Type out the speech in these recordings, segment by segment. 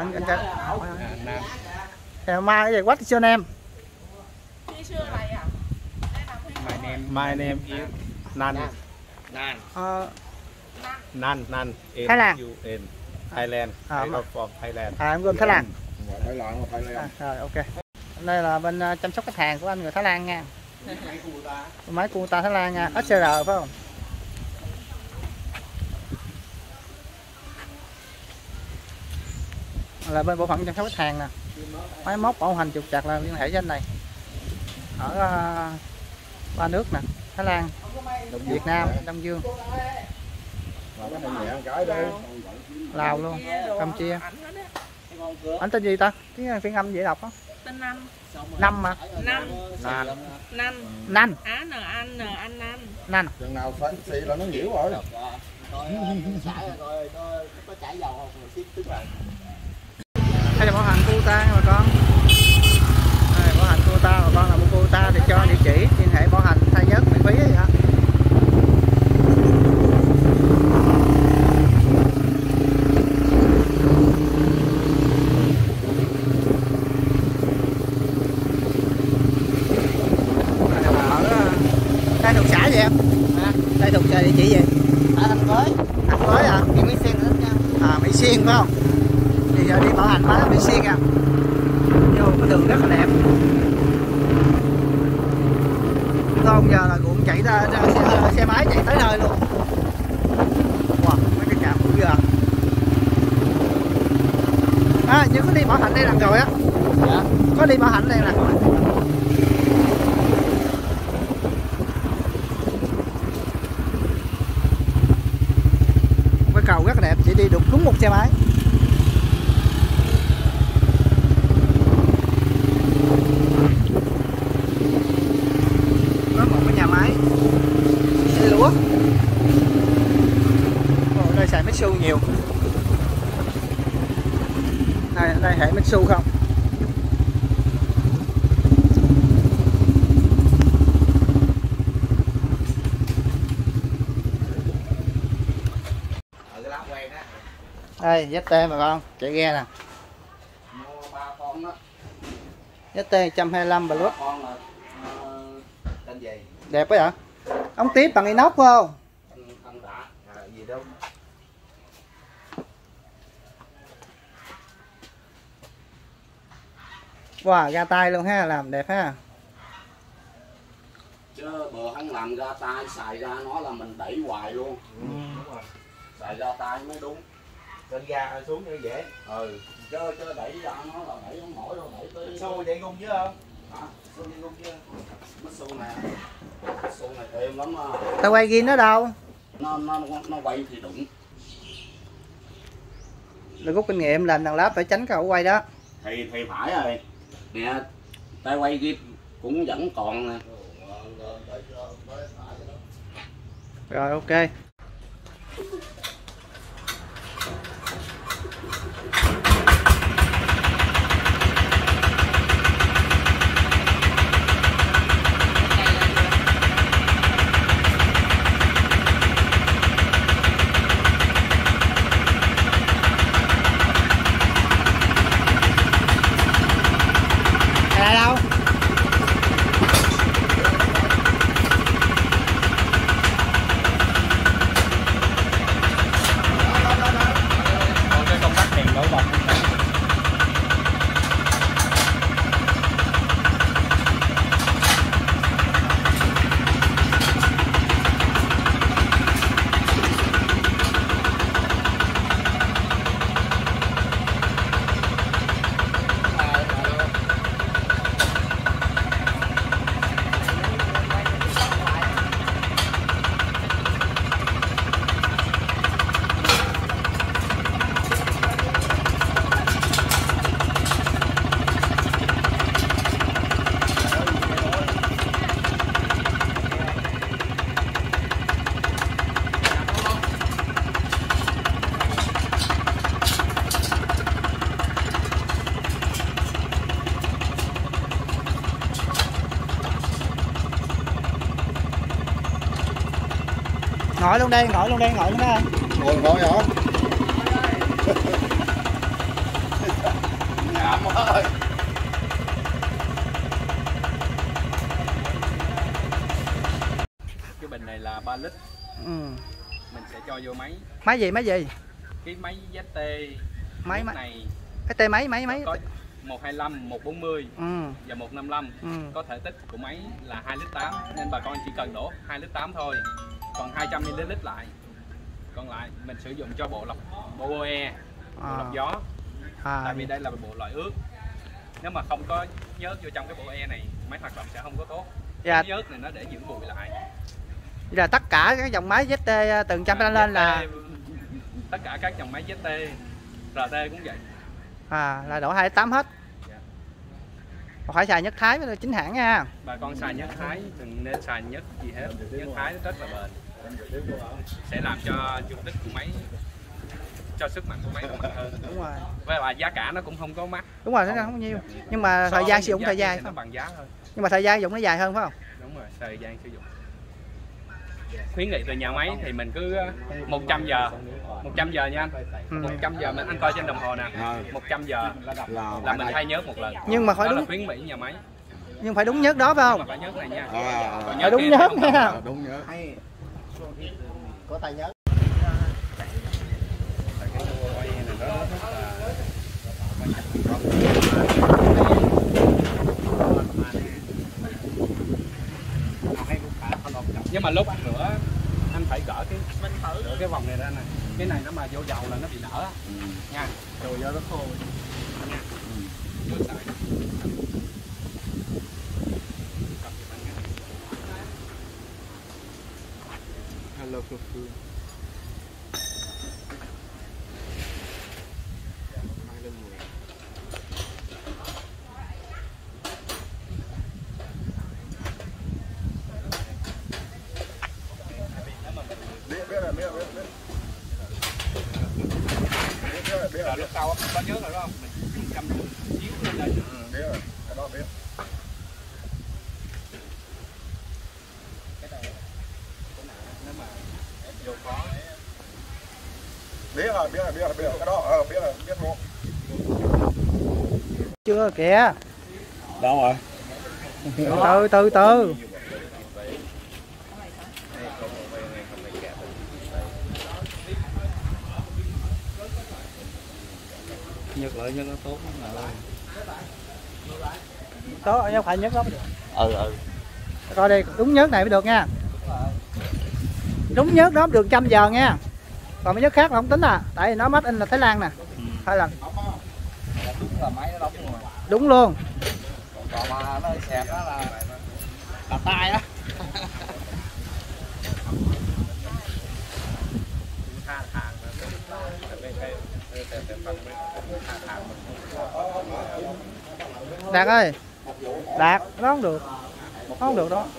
anh mai cái gì what is your name? My name is Nan. Nan. Thái Lan. Thailand. I'm from Thailand. Em gồm Thái Lan. Thái Lan. Rồi ok. Đây là bên chăm sóc khách hàng của anh người Thái Lan nha. Máy Kubota Thái Lan nha, SCR phải không? Là bên bộ phận chăm sóc khách hàng nè. Máy móc bảo hành trục trặc là liên hệ với anh này. Ở ba nước nè, Thái Lan, Việt Nam, Đông Dương, Lào luôn, Campuchia. Anh tên gì ta? Tiếng phiên âm dễ đọc á. Tên Năm. Năm mà. Nanh. Nanh. Chừng nào phải xì là nó hiểu rồi. Đây là bảo hành Kubota nha bà con. Đây, bảo hành Kubota, bà con là mua Kubota thì cho địa chỉ liên hệ bảo hành thay nhớt miễn phí vậy hả? Đây thuộc xã gì em? Đây thuộc địa chỉ gì? Ở Thành Thới. Thành Thới hả? Đi Mỹ Xuyên nữa nha. Mỹ Xuyên phải không? Thì giờ đi bảo hành máy Mỹ Xuyên nha. Vô cái đường rất là đẹp. Không giờ là cũng chạy ra xe máy chạy tới nơi luôn. Wow, mấy cái trạm cũng giờ. Như có đi bảo hành đây lần rồi á. Dạ. Có đi bảo hành đây nè. Cái cầu rất là đẹp, chỉ đi được đúng một xe máy. Có một cái nhà máy xây lúa. Đây xài Mitsu nhiều. Đây hệ Mitsu không? Đây ZT mà con, chạy ghe nè. Mua 3 con đó. ZT 125 Plus. Con là tên gì? Đẹp quá vậy? Ống tiếp bằng inox phải không? Anh đã gì đâu. Wow, ra tay luôn ha, làm đẹp ha. Chứ bờ hắn làm ra tay xài ra nó là mình đẩy hoài luôn. Đúng rồi. Xài ra tay mới đúng. Trên ga xuống như dễ. Chứ đẩy ra nó là đẩy không nổi đâu, đẩy tới. Xô chạy gung chứ không? Hả? Xô chạy gung chứ. Mất xô nè. Xô này êm lắm á. Tao quay ghi nó đâu? Nó quay thì đụng. Là rút kinh nghiệm làm đằng láp phải tránh cái ổ quay đó. Thì phải rồi. Nè, tay quay kia cũng vẫn còn nè. Rồi ok. Đây đâu? Còn cái công tắc đèn nổi bật. Ngồi luôn đây, ngồi luôn đây. Ngồi hả? Làm ơi. Cái bình này là 3 lít. Ừ. Mình sẽ cho vô máy. Máy gì máy gì? Cái máy ZT Máy này cái tê máy có 125, 140 và 155. Có thể tích của máy là 2 lít 8 nên bà con chỉ cần đổ 2 lít 8 thôi. Còn 200 ml lại. Còn lại mình sử dụng cho bộ BOE, bộ lọc gió. Tại vì đây là bộ loại ướt. Nếu mà không có nhớt vô trong cái bộ BOE này, máy hoạt động sẽ không có tốt. Cái nhớt này nó để dưỡng bụi lại. Vậy là tất cả các dòng máy ZT từ 100 lên là tất cả các dòng máy ZT, RT cũng vậy. Là đổ 28 hết. Phải xài nhất Thái với chính hãng nha. Bà con xài nhất Thái, đừng nên xài nhất gì hết. Nhất Thái rất là bền. Sẽ làm cho dung tích của máy, cho sức mạnh của máy nó mạnh hơn. Đúng rồi. Và lại giá cả nó cũng không có mắc. Đúng rồi, nó không nhiều. Nhưng mà thời gian sử dụng thời gian nó bằng giá thôi. Nhưng mà thời gian sử dụng nó dài hơn phải không? Đúng rồi, thời gian sử dụng. Khuyến nghị từ nhà máy thì mình cứ 100 giờ. 100 giờ nha anh. 100 giờ anh coi trên đồng hồ nè. 100 giờ là mình thay nhớt một lần. Nhưng mà phải đó đúng là khuyến nghị nhà máy. Nhưng phải đúng nhớt đó phải không? Mà phải nhớt này nha. Phải đúng nhớt nha. Đúng nhớ. Có tay nhớ. Nhưng mà lúc nữa anh phải gỡ cái vòng này ra nè. Cái này nó mà vô dầu là nó bị nở nha. Rồi do nó khô nha. Hello cô Phương. Rồi lúc sau có nhớ rồi đúng không? Mình cầm chiếu lên đây. Biết rồi, cái đó biết. Cái này nếu mà vô khó. Biết rồi, cái đó biết luôn. Chưa kìa. Đâu rồi? Từ. Nhật lợi nhân nó tốt lắm. Đó, không phải nhớt đó. Ừ. Coi đi, đúng nhớt này mới được nha. Đúng nhớt đó được 100 giờ nha. Còn mấy nhớt khác là không tính tại vì nó made in là Thái Lan nè. 2 lần. Đúng là máy nó đóng rồi. Đúng luôn. Còn mà nó xẹp đó là tay đó. Đạt ơi. Đạt, nó không được. Nó không được đó.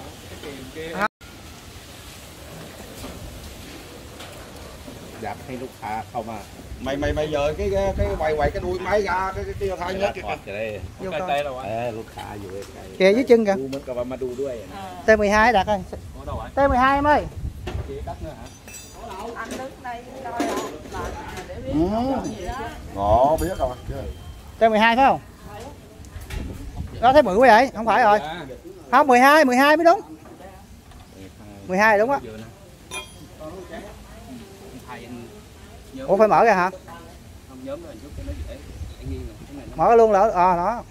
Dạp hay lúc không à. Mày giờ cái quay cái đuôi máy ra cái kia thay nhớ kìa. Vô Cái coi. tê đâu ạ? Lúc xả vô cái. Kìa dưới chân kìa. Đu mình có mà đu đuôi. T12 Đạt ơi. Ủa đâu ạ? T12 em ơi. Chị cắt nữa hả? Anh đứng đây coi để biết gì đó. Ngộ biết rồi. T12 phải không? Đó thấy 10 quá vậy? Không phải rồi. Không 12 mới đúng. 12 đúng á. Ủa phải mở ra hả? Không nhóm nó chút cho nó dễ nghiêng rồi. Cái này nó Mở luôn lỡ đó.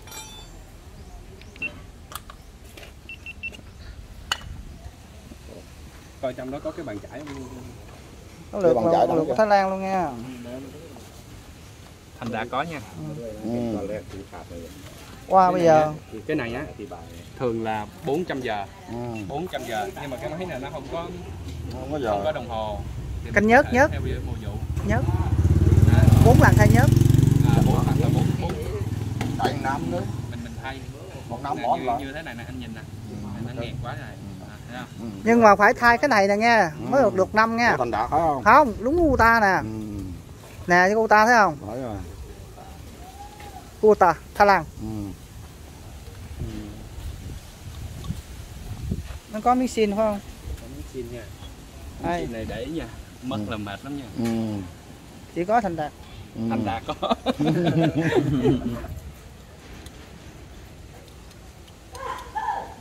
coi trong đó có cái bàn chải không? Nó lượt của Thái Lan luôn nha. Thành Đạt có nha. Wow bây giờ Cái này á thường là 400 giờ. 400 giờ nhưng mà cái máy này nó không có đồng hồ. canh nhớt Theo mùa vụ. nhớt 4 lần thay nhớt. 4 lần là 4 Tại năm nữa. mình thay. Một năm bỏ lại. Như thế này nè anh nhìn nè. Nó nghẹt quá rồi. Thấy không? Nhưng mà phải thay cái này nè nha, mới được 5 nha. Thành Đạt phải không? Không, đúng Kuta nè. Nè cái Kuta thấy không? Phải rồi. Kuta, Thái Lan. Nó có miếng xin phải không? Có miếng xin nha. Đây. Xin này để nha. Mất là mệt lắm nha. Chỉ có Thành Đạt. Thành Đạt có.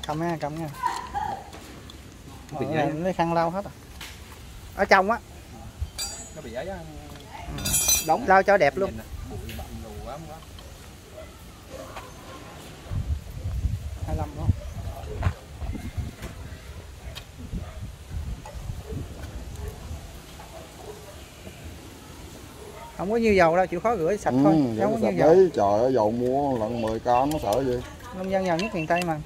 Cầm nha, cầm nha. Lấy khăn lau hết à. Ở trong á. Nó bị giấy á. Đóng lau cho đẹp luôn. Bụi bặm lù quá. 25 đó. Không có nhiều dầu đâu, chịu khó rửa sạch thôi. Không có nhiều dầu. Đấy, trời ơi, dầu mua lần 10 ca nó sợ gì. Nông dân giàu nhất miền Tây mà.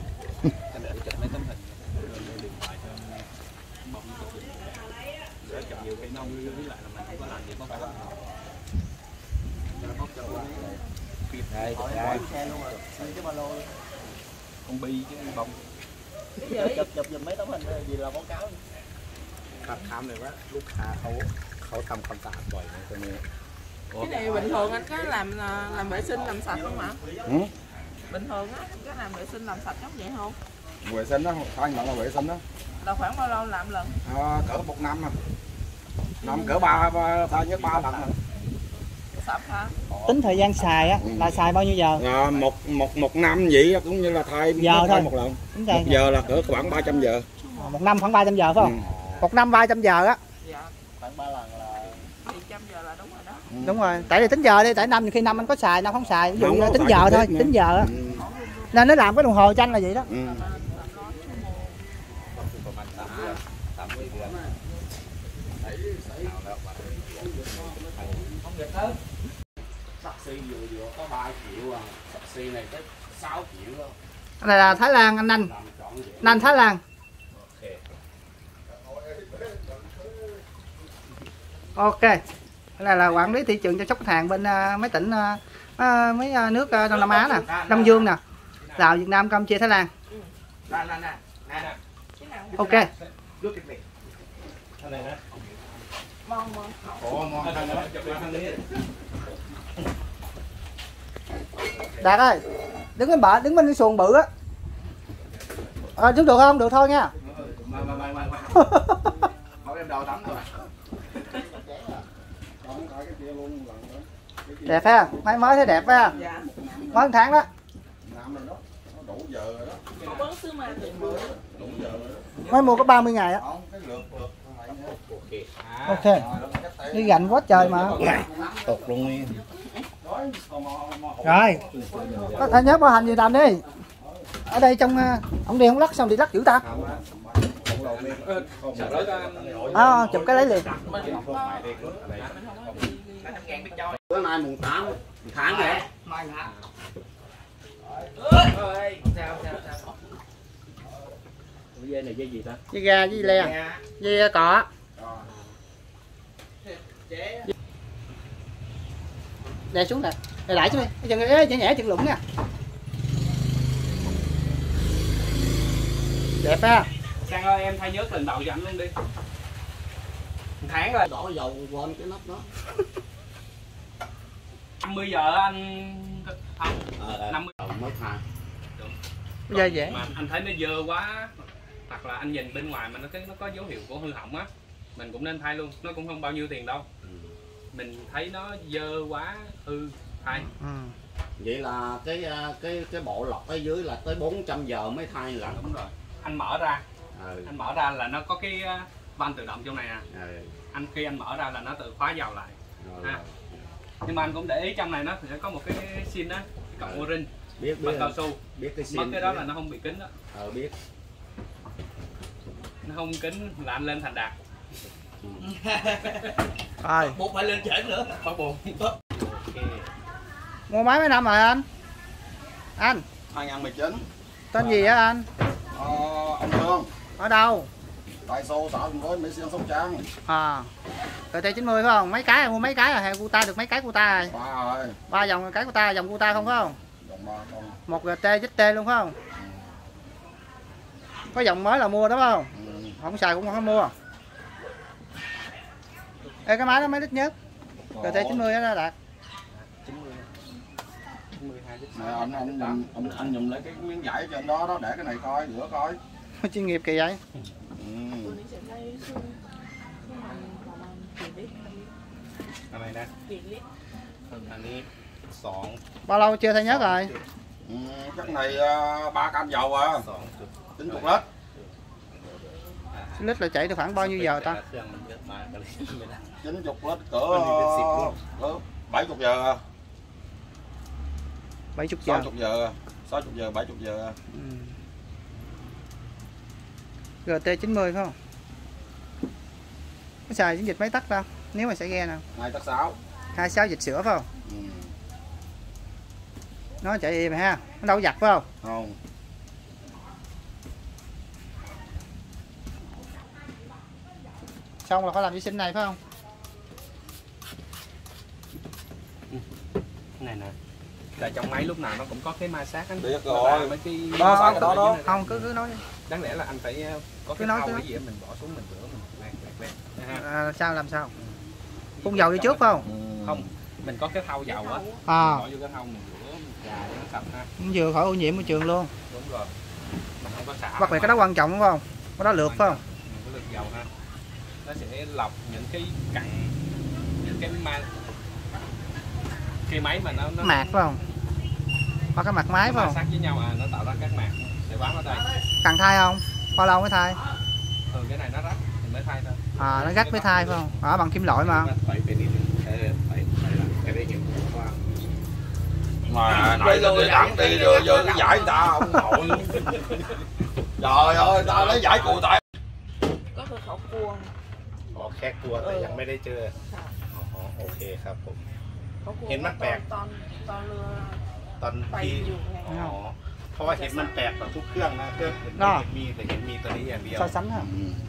Con bi chứ bông. Chụp giùm mấy tấm hình gì là báo cáo. Tham này quá, lúcเขาทำความสะอาดบ่อยนะตัวนี้ Cái này bình thường anh có làm vệ sinh làm sạch không ạ? Bình thường á, anh có làm vệ sinh làm sạch giống vậy không? Vệ sinh đó, khoan nhận là vệ sinh đó. Là khoảng bao lâu làm lần? Cỡ 1 năm à. Năm cỡ 3 lần rồi. Sạch hả? Tính thời gian xài á, là xài bao nhiêu giờ? Một năm vậy cũng như là thay thôi một lần. 1 giờ là cỡ khoảng 300 giờ. 1 năm khoảng 300 giờ phải không? 1 năm 300 giờ á. Dạ. Khoảng 3 lần là 200 giờ là đúng rồi đó. Đúng rồi, tại vì tính giờ đi, tại năm khi năm anh có xài, năm không xài, ví dụ như tính giờ thôi, tính giờ á. Nên nó làm cái đồng hồ tranh là vậy đó. Taxi vừa có 3 triệu à, taxi này tới 6 triệu đó. Cái này là Thái Lan anh Thái Lan. Ok. Cái này là quản lý thị trường chăm sóc khách hàng bên mấy tỉnh mấy nước Đông Nam Á nè, Đông Dương nè, Lào, Việt Nam, Campuchia, Thái Lan. Ok. Đạt ơi, đứng bên cái xuồng bự á. Đứng được không? Được thôi nha. Đẹp ha, máy mới thấy đẹp ha. Dạ. Mới 1 tháng đó. Mới mua có 30 ngày á. Ok. Đi gạnh quá trời mà. Tụt luôn đi. Rồi. Có thể nhớ bảo hành gì làm đi. Ở đây trong ông đi không lắc xong thì lắc dữ ta. Chụp cái lấy liền. Bữa nay mùng 8 tháng này. Dây này dây gì ta? Dây gà, dây le, dây cọ. Đè xuống nè, đè lại xuống đi, chân nhẹ chân lũng nha. Đẹp ha. Sang ơi, em thay nhớt lần đầu cho anh luôn đi. 1 tháng rồi. Đổ dầu quên cái nắp đó. 50 giờ anh không? 50 mới thay. Bây giờ dễ. Mà anh thấy nó dơ quá, hoặc là anh nhìn bên ngoài mà nó có dấu hiệu của hư hỏng á, mình cũng nên thay luôn. Nó cũng không bao nhiêu tiền đâu. Mình thấy nó dơ quá hư thay. Vậy là cái bộ lọc ở dưới là tới 400 giờ mới thay là đúng rồi. Anh mở ra, anh mở ra là nó có cái van tự động trong này nè. Khi anh mở ra là nó tự khóa dầu lại. Nhưng mà anh cũng để ý trong này nó sẽ có một cái xin á, cái cọng o-ring bằng cao su. Biết cái xin. Mất cái đó là nó không bị kín đó. Biết. Nó không kín là anh lên thành đạt. Rồi. Buộc phải lên trển nữa. Bắt buộc. Mua máy mấy năm rồi anh? Anh 2019. tên gì á anh? Ông Trương. Ở đâu? Tại xô xã với Mỹ Xuyên Sóc Trăng. T90 phải không? Mấy cái mua mấy cái rồi, Cuta được mấy cái Cuta rồi? 3 rồi. 3 dòng cái Cuta, dòng Cuta không phải không? Dòng 3 con. 1 GT XT luôn phải không? Có dòng mới là mua đó phải không? Không xài cũng không mua. Ê, cái máy đó mấy lít nhất? GT90 đó Đạt. 92 anh nhùm lấy cái miếng vải trên đó để cái này coi, rửa coi. Chuyên nghiệp kỳ vậy. Cái này nè. Anh đi 2. Bao lâu chưa thay nhớt rồi? Chắc này 3 cam dầu à. 90 lít. Lít là chạy được khoảng bao nhiêu giờ ta? 90 lít cỡ 70 giờ. 70 giờ. 60 giờ. 60 giờ 70 giờ. GT90 phải không? Có xài chiến dịch mấy tắc đâu? Nếu mà sẽ ghe nào? 2 tắc 6. 26 dịch sữa phải không? Nó chạy im ha, nó đâu có giặt phải không? Không. Xong là phải làm vệ sinh này phải không? Này nè. Là trong máy lúc nào nó cũng có cái ma sát anh. Biết rồi. Mấy cái Đó. Không cứ nói đi. Đáng lẽ là anh phải có cái thau cái gì đó mình bỏ xuống mình rửa mình quẹt. Sao làm sao? Phun dầu đi trước phải không? Không, mình có cái thau dầu á. Bỏ vô cái thau mình rửa gà cho nó sạch ha. Vừa khỏi ô nhiễm môi trường luôn. Đúng rồi. Mình không có xả. Bắt lại cái đó quan trọng phải không? Cái đó lượt phải không? Cái lượt dầu ha. Nó sẽ lọc những cái cặn, những cái máy mà nó mạc phải không? Có cái mặt máy phải không? Sát với nhau nó tạo ra các mạc để bám ở đây. Cần thay không? Bao lâu mới thay? Thường cái này nó rách thì mới thay thôi. Nó rách mới thay phải không? Bằng kim loại mà. Mà nãy giờ để đặng đi rồi giờ cái giải người ta ông nội. Trời ơi, ta lấy giải cụ tại. Có cửa khẩu cua. แค่ตัวแต่ยังไม่ได้เจอโอเคครับผม เห็นมันแปลกตอนเรือตอนที่เพราะว่าเห็นมันแปลกกว่าทุกเครื่องนะเครื่องอื่นไม่เห็นมีแต่เห็นมีตัวนี้อย่างเดียว So sánh hả?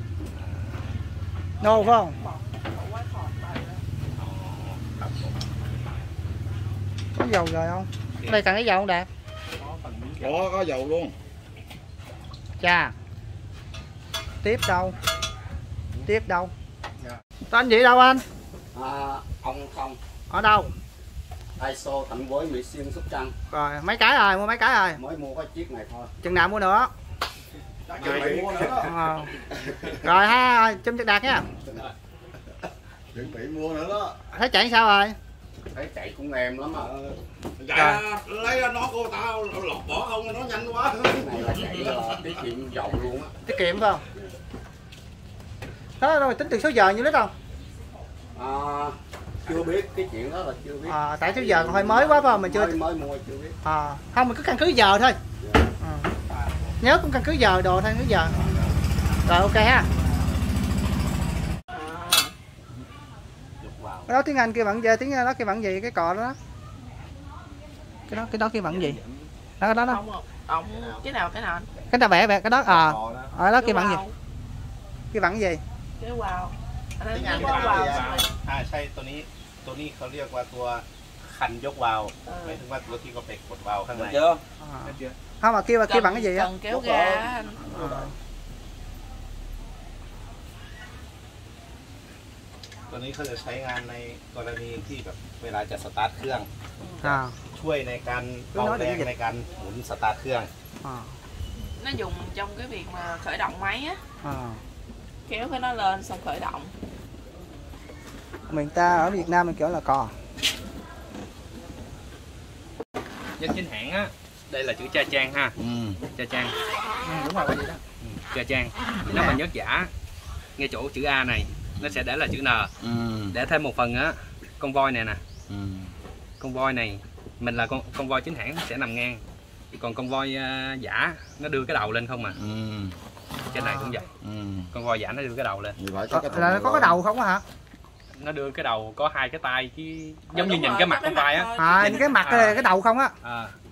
No phải không? บอกว่าถอดไปแล้วครับผม Có dầu rồi không? Ở đây cần cái dầu không Đạt? Có dầu luôn. Chà. Tiếp đâu? Tiếp đâu? Tên gì đâu anh? Ông Thông. Ở đâu? ISO Thạnh Quới, Mỹ Xuyên, Sóc Trăng. Rồi mấy cái rồi, mua mấy cái rồi? Mới mua cái chiếc này thôi. Chừng nào mua nữa? Mua nữa. Rồi ha, chum Chất Đạt nha. Chuẩn bị mua nữa đó. Thấy chạy sao rồi? Thấy chạy cũng êm lắm à. Dạ, lấy nó cô tao lọt bỏ không nó nhanh quá. Cái này là chạy tiết kiệm dầu luôn á. Tiết kiệm phải không? Thế rồi tính từ số giờ nhiêu lít không? Chưa biết, cái chuyện đó là chưa biết. Tại số giờ còn hơi mới quá phải không? Mình chưa mới mua chưa biết. Không, mình cứ căn cứ giờ thôi. Nhớ cũng căn cứ giờ đồ thôi, cứ giờ. Rồi ok ha. Cái đó tiếng Anh kia bằng gì? Tiếng đó kia bằng gì? Cái cò đó. Cái đó kia bằng gì? Đó. Ông cái nào anh? Cái ta vẽ cái đó ở đó kia bằng gì? Kia bằng gì? Cái wow. ที่งานวาล์วใช่ตัวนี้เขาเรียกว่าตัวคันยกวาล์วหมายถึงว่าตัวที่เขาไปกดวาล์วข้างใน Không mà kia bằng cái gì á? Cần kéo ga anh. ตัวนี้เขาจะใช้งานในกรณีที่แบบเวลาจะสตาร์ทเครื่องช่วยในการเอาแรงในการหมุนสตาร์ทเครื่อง Nó dùng trong cái việc mà khởi động máy á. Kéo cái nó lên xong khởi động. Mình ta ở Việt Nam mình kiểu là cò. Nhất chính hãng á, đây là chữ Cha Trang ha. Cha Trang. Đúng rồi, vậy đó. Cha Trang. Nếu mà nhất giả ngay chỗ chữ A này nó sẽ để là chữ N. Để thêm một phần á, con voi này nè. Con voi này mình là con voi chính hãng sẽ nằm ngang. Còn con voi giả nó đưa cái đầu lên không à. Trên này cũng vậy. Con voi giả nó đưa cái đầu lên. Là có cái đầu không hả? Nó đưa cái đầu có hai cái tay cái giống như nhìn cái mặt con vai á. Nhìn cái mặt cái đầu không á.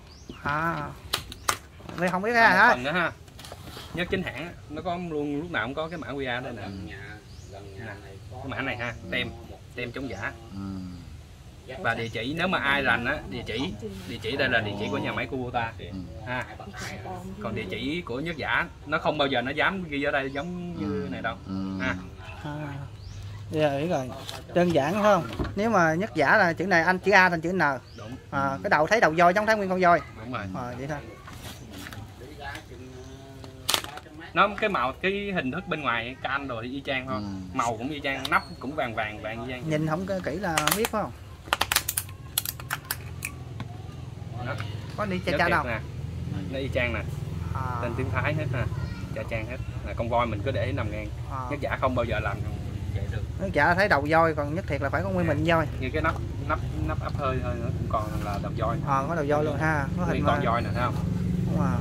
Mày không biết cái này hả? Phần nữa ha. Nhất chính hãng nó có luôn lúc nào cũng có cái mã QR đây nè. Cái mã này ha, tem chống giả. Và địa chỉ nếu mà ai rành á, địa chỉ đây là địa chỉ của nhà máy Kubota ha. Còn địa chỉ của nhất giả nó không bao giờ nó dám ghi ở đây giống như này đâu ha. Giờ biết rồi, đơn giản phải không? Nếu mà nhất giả là chữ này anh chữ A thành chữ N. Đúng. Cái đầu thấy đầu voi giống thấy nguyên con voi. Đúng rồi. Vậy thôi. Nó cái màu cái hình thức bên ngoài can rồi y chang thôi. Màu cũng y chang, nắp cũng vàng y chang. Nhìn không kỹ là biết phải không? Đó. Có đi cha Nhớ cha kẹt đâu? nè, nó y chang nè, tên tiếng Thái hết nè, cha chang hết. Là con voi mình cứ để nằm ngang. Nhất giả không bao giờ làm vậy được. Nhất giả thấy đầu voi, còn nhất thiệt là phải có nguyên mình voi. Như cái nắp ấp hơi thôi nữa cũng còn là đầu voi. Có đầu voi luôn ha, có hình con voi nè thấy không? Đúng rồi.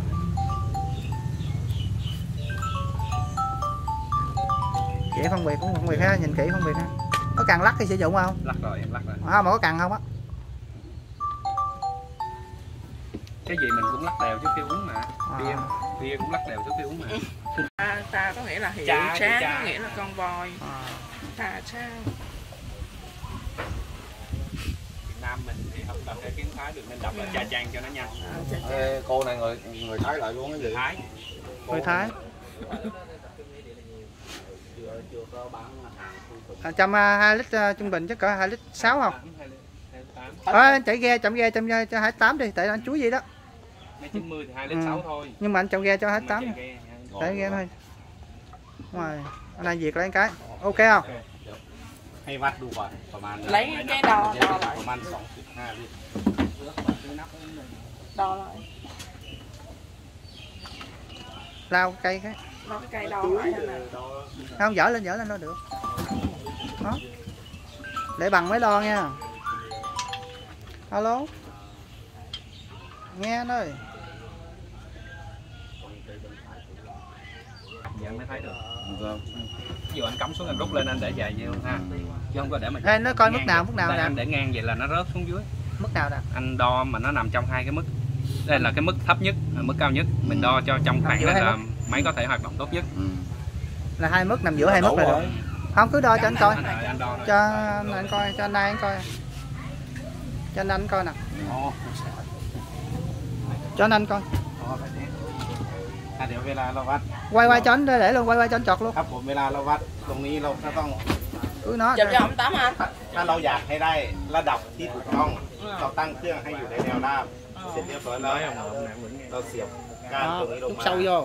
Kỹ phân biệt cũng phân biệt ha, nhìn kỹ phân biệt ha. Có cần lắc thì sử dụng không? Lắc rồi, em lắc rồi. Mà có cần không á? Cái gì mình cũng lắc đều trước khi uống mà. Bia cũng lắc đều trước khi uống mà. Ta có nghĩa là hiệu Trà, tráng, có nghĩa là con voi. Trà sao? Việt Nam mình thì học tập cái tiếng Thái được nên đọc là cha chang cho nó nhanh. Ê, cô này người Thái lại luôn cái gì? Thái. Người Thái. 2 lít trung bình chắc cỡ 2 lít 6 không? Chạy ghe chậm ghe cho 28 đi, tại anh chuối gì đó. Mấy 90 thì 2 lít 6 thôi. Nhưng mà anh chậm ghe cho 28. Chạy ghe thôi. Đúng rồi. Anh này việc lấy cái. Ok không? ให้วัดดูก่อนประมาณ Lấy cái đo lại. ประมาณ 2.5 ลิตร Đo lại. Lao cây cái. Nó cái cây đo lại thế này. Không, dở lên nó được. Đó. Để bằng mới đo nha. Alo. Nghe anh ơi. Dạ mới thấy được. Ví dụ anh cắm xuống anh rút lên anh để dài nhiều ha. Chứ không có để mà. Ê, nó coi mức nào nè. Anh để ngang vậy là nó rớt xuống dưới. Mức nào nè? Anh đo mà nó nằm trong hai cái mức. Đây là cái mức thấp nhất, mức cao nhất. Mình đo cho trong khoảng là máy có thể hoạt động tốt nhất. Là 2 mức nằm giữa 2 mức là được. Không, cứ đo cho anh coi. Cho anh coi, cho anh này anh coi. Cho anh coi nè. Cho anh coi. เดี๋ยวเวลาเราวัด Quay cho anh để luôn, quay cho anh chọt luôn. ครับผมเวลาเราวัดตรงนี้เราก็ต้อง Cứ nói. Chụp cho ông Tám anh. ถ้าเราอยากให้ได้ระดับที่ถูกต้องเราตั้งเครื่องให้อยู่ในแนวราบเสร็จเรียบร้อยแล้วเราเสียบก้านตรงนี้ลง Chút มา sâu vô.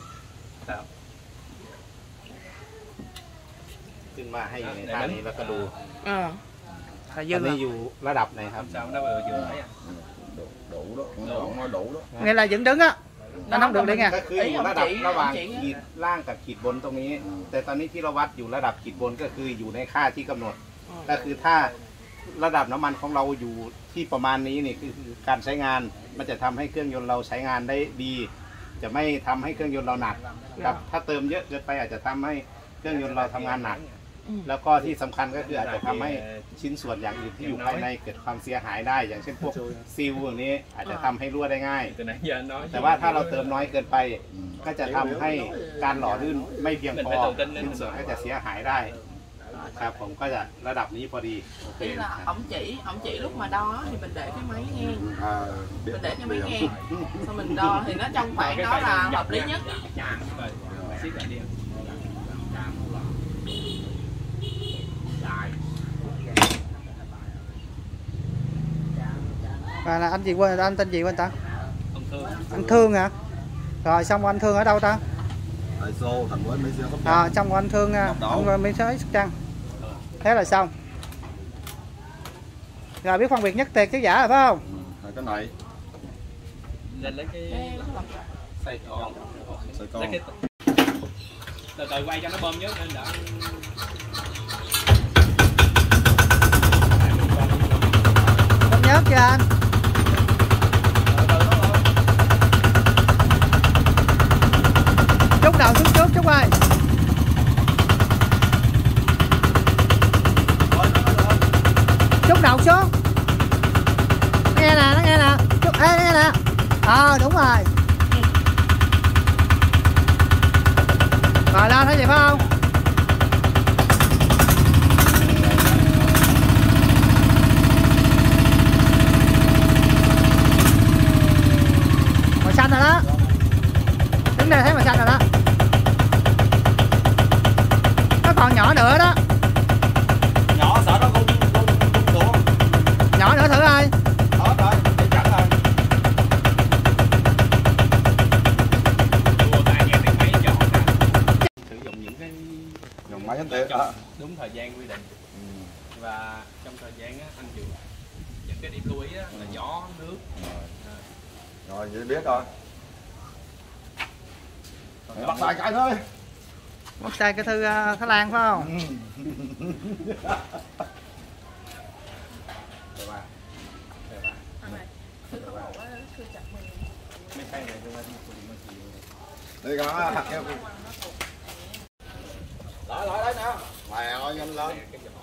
ขึ้นมาให้อยู่ในท่านี้แล้วก็ดู Thầy ตอน Dương นี้ à? อยู่ระดับไหนครับ Sao nó vừa vừa ấy à? Đủ đó, nó đủ đó. Nghe là dựng đứng á. Anh không được đi nha. ก็คืออยู่ระดับระหว่างขีดล่างกับขีดบนตรงนี้ แต่ตอนนี้ที่เราวัดอยู่ระดับขีดบนก็คืออยู่ในค่าที่กำหนด ก็คือถ้าระดับน้ำมันของเราอยู่ที่ประมาณนี้นี่คือการใช้งานมันจะทำให้เครื่องยนต์เราใช้งานได้ดี จะไม่ทำให้เครื่องยนต์เราหนักครับถ้าเติมเยอะเกินไปอาจจะทำให้เครื่องยนต์เราทำงานหนัก แล้วก็ที่สำคัญก็คืออาจจะทำให้ชิ้นส่วนอย่างอื่นที่อยู่ภายในเกิดความเสียหายได้ อย่างเช่นพวกซีลอย่างนี้อาจจะทำให้รั่วได้ง่าย Từ nãy giờ anh nói. แต่ว่าถ้าเราเติมน้อยเกินไป ก็จะทำให้การหล่อลื่นไม่เพียงพอชิ้นส่วนก็จะเสียหายได้ครับผมก็จะระดับนี้พอดี Ý là ông chỉ lúc mà đo thì mình để cái máy ngang. Mình để cái máy ngang. Xong mình đo thì nó trong khoảng đó là hợp lý nhất. Rồi, siết lại đi. Và là anh gì quên, anh tên gì quên ta? Ông Thương. Anh Thương hả? Rồi xong anh Thương ở đâu ta? Tại xô thành với mấy xe Sóc Trăng. Xong của anh Thương ông mới tới Sóc Trăng. Thế là xong. Rồi biết phân biệt nhất thiệt chứ giả rồi phải không? Cái này Lên lấy cái ใส่กล่อง sợi con. lấy cái từ từ quay cho nó bơm nhớ nên đỡ. Không nhớ chưa anh? Chút đầu xuống trước chút ơi. Chút đầu xuống. Nghe nè, nó nghe nè. Chút, ê, nghe nè. Đúng rồi. Rồi lên thấy gì phải không? Màu xanh rồi đó. Đứng đây thấy màu xanh rồi đó. Nó còn nhỏ nữa đó. nhỏ sợ nó rung xuống Nhỏ nữa thử coi. đó rồi chắc chắn rồi Đùa tai nghe tiếng máy chọn nè. Sử dụng những cái Dòng máy anh tiệt đó. đúng thời gian quy định. Và trong thời gian á, anh dùng những cái điểm lưu ý á, là gió, nước. Rồi vậy biết rồi. Bắt tay cái thôi. Bắt tay cái thư Thái Lan phải không? Đi con hạt keo. Lại đây nè. Mày ơi nhanh lên.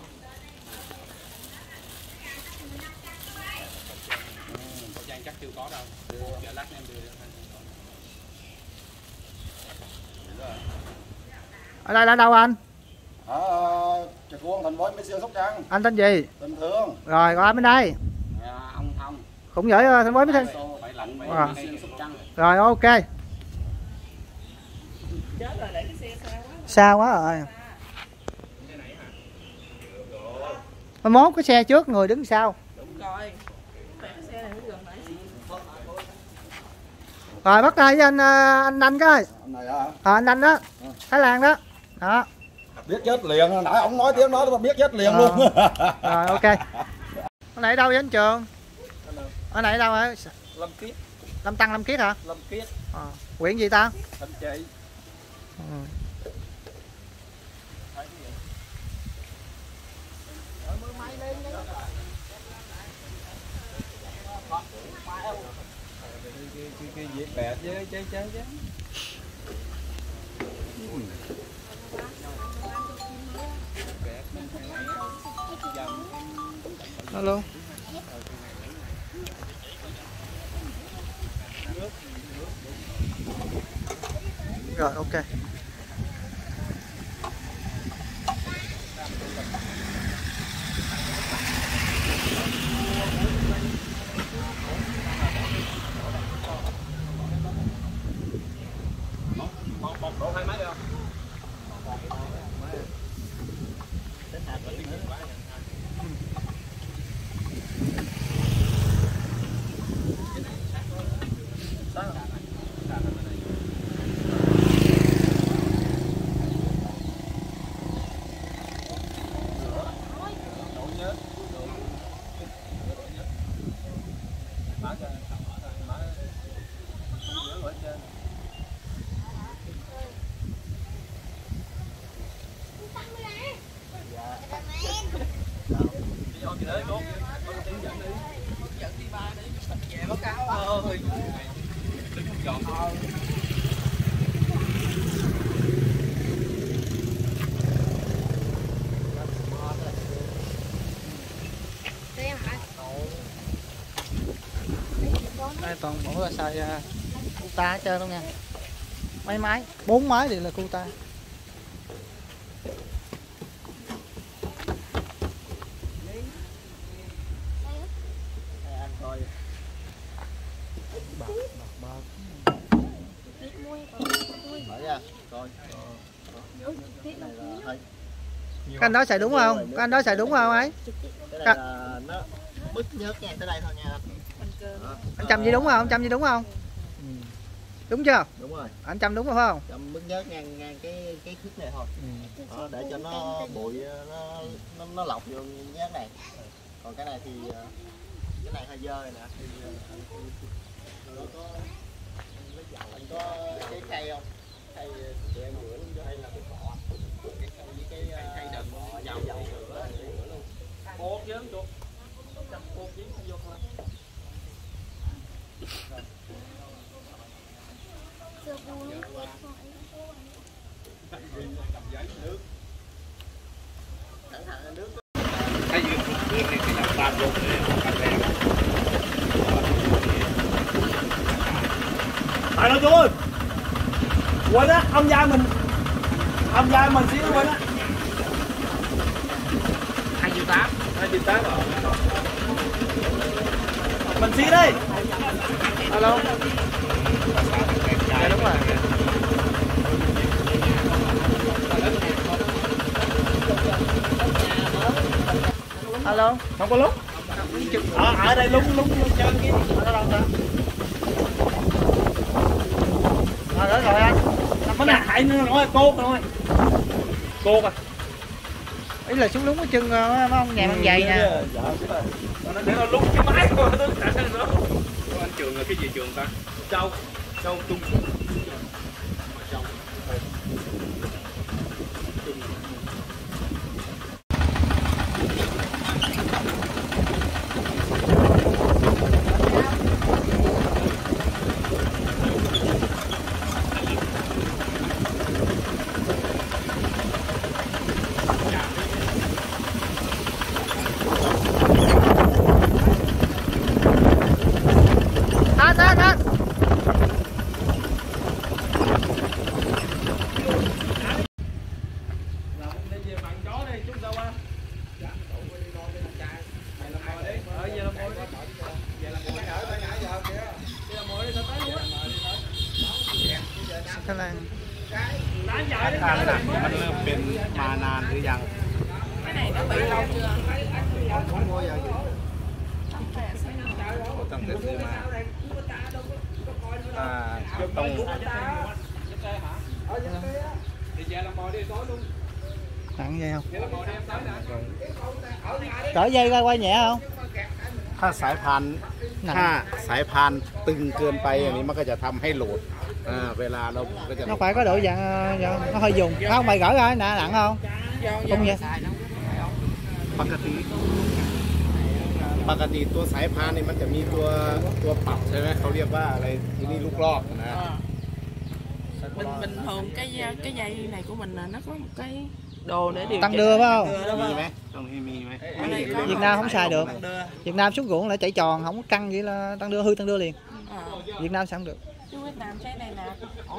Khẩu trang chắc chưa có đâu. Giờ lát em đưa. Ở đây là đâu anh? Ở Trà Cuông, thành phố Mỹ Xuyên, Sóc Trăng. Anh tên gì? Tình thương. Rồi qua bên đây. Ông Thông. Cũng giỏi thành phố Mỹ Xuyên. Phải lạnh À. Mỹ Xuyên, Sóc Trăng. Rồi ok. Chết rồi, để cái xe xa quá. Xa quá rồi. Mai mốt cái xe trước người đứng sau. Đúng rồi. Cái xe này mới gần lại. Rồi bắt tay với anh coi. Anh này hả? Anh đó. Thái Lan đó. Đó. Biết chết liền, nãy ông nói tiếng đó mà biết chết liền luôn. Rồi ok. Ở này đâu vậy anh Trường? Ở này đâu hả? Lâm Kiết. Lâm Tăng Lâm Kiết hả? Lâm Kiết. Huyện gì ta? Thanh Trị. Cái việc bẹt với chơi chứ. Alo. Rồi ok. Một độ hai mấy không? Đây toàn bộ là xài cuta hết trơn luôn nha. Mấy máy, 4 máy đều là cuta. Cái anh đó xài đúng không? Cái anh đó xài đúng không ấy? Cái này là nó bứt nhớt nha, tới đây thôi nha. Anh chăm gì đúng không? Chăm gì đúng không? Đúng chưa? Đúng rồi. Anh chăm đúng rồi phải không? Chăm bứt nhớt ngang cái khúc này thôi. Đó, để cho nó bụi nó lọc vô nhớt này. Còn cái này thì cái này hơi dơ nè. Anh có cái khay không? Khay tụi em rửa luôn cho hay là cái cọ. Cái khay với cái khay đần dầu rửa luôn. Cột chứ chuột. Chăm cột chứ vô thôi. Tại nó chú ơi, quên á, ông gia mình xíu quên á. 2 triệu 8. 2 triệu 8 rồi. Mình xíu đi. Alo. Dạ đúng rồi. Alo. Không có lúc. Ở đây lúng chân kia. Ở đâu ta? Rồi rồi anh. Cái này hãy nói cốt thôi. Cốt à. Ý là xuống đúng cái chân mấy ông nhà bằng giày nè. Nó để nó lúng cái máy thôi. Anh Trường cái gì trường ta? Châu Trung. Thái Lan มันเริ่มเป็นมานานหรือยัง Cái này nó bị lâu chưa? ตั้งแต่ซื้อมาต้อง nặng vậy không? Cỡ dây ra quay nhẹ không? ถ้าสายพานตึงเกินไปอย่างนี้มันก็จะทำให้โหลดเวลาเราก็จะ Nó phải có độ dạng nó hơi dùng. Không mày gỡ ra nặng không? Không vậy. ปกติตัวสายพานนี่มันจะมีตัวปรับใช่ไหมเขาเรียกว่าอะไรที่นี่ลูกลอกนะ Bình thường cái dây này của mình là nó có một cái đồ để điều Tăng đưa phải không? มีไหมตรงนี้มีไหม Việt Nam không xài được. Việt Nam xuống ruộng lại chạy tròn không có căng vậy là tăng đưa liền. Việt Nam sao không được. Chứ Việt Nam cái này nè.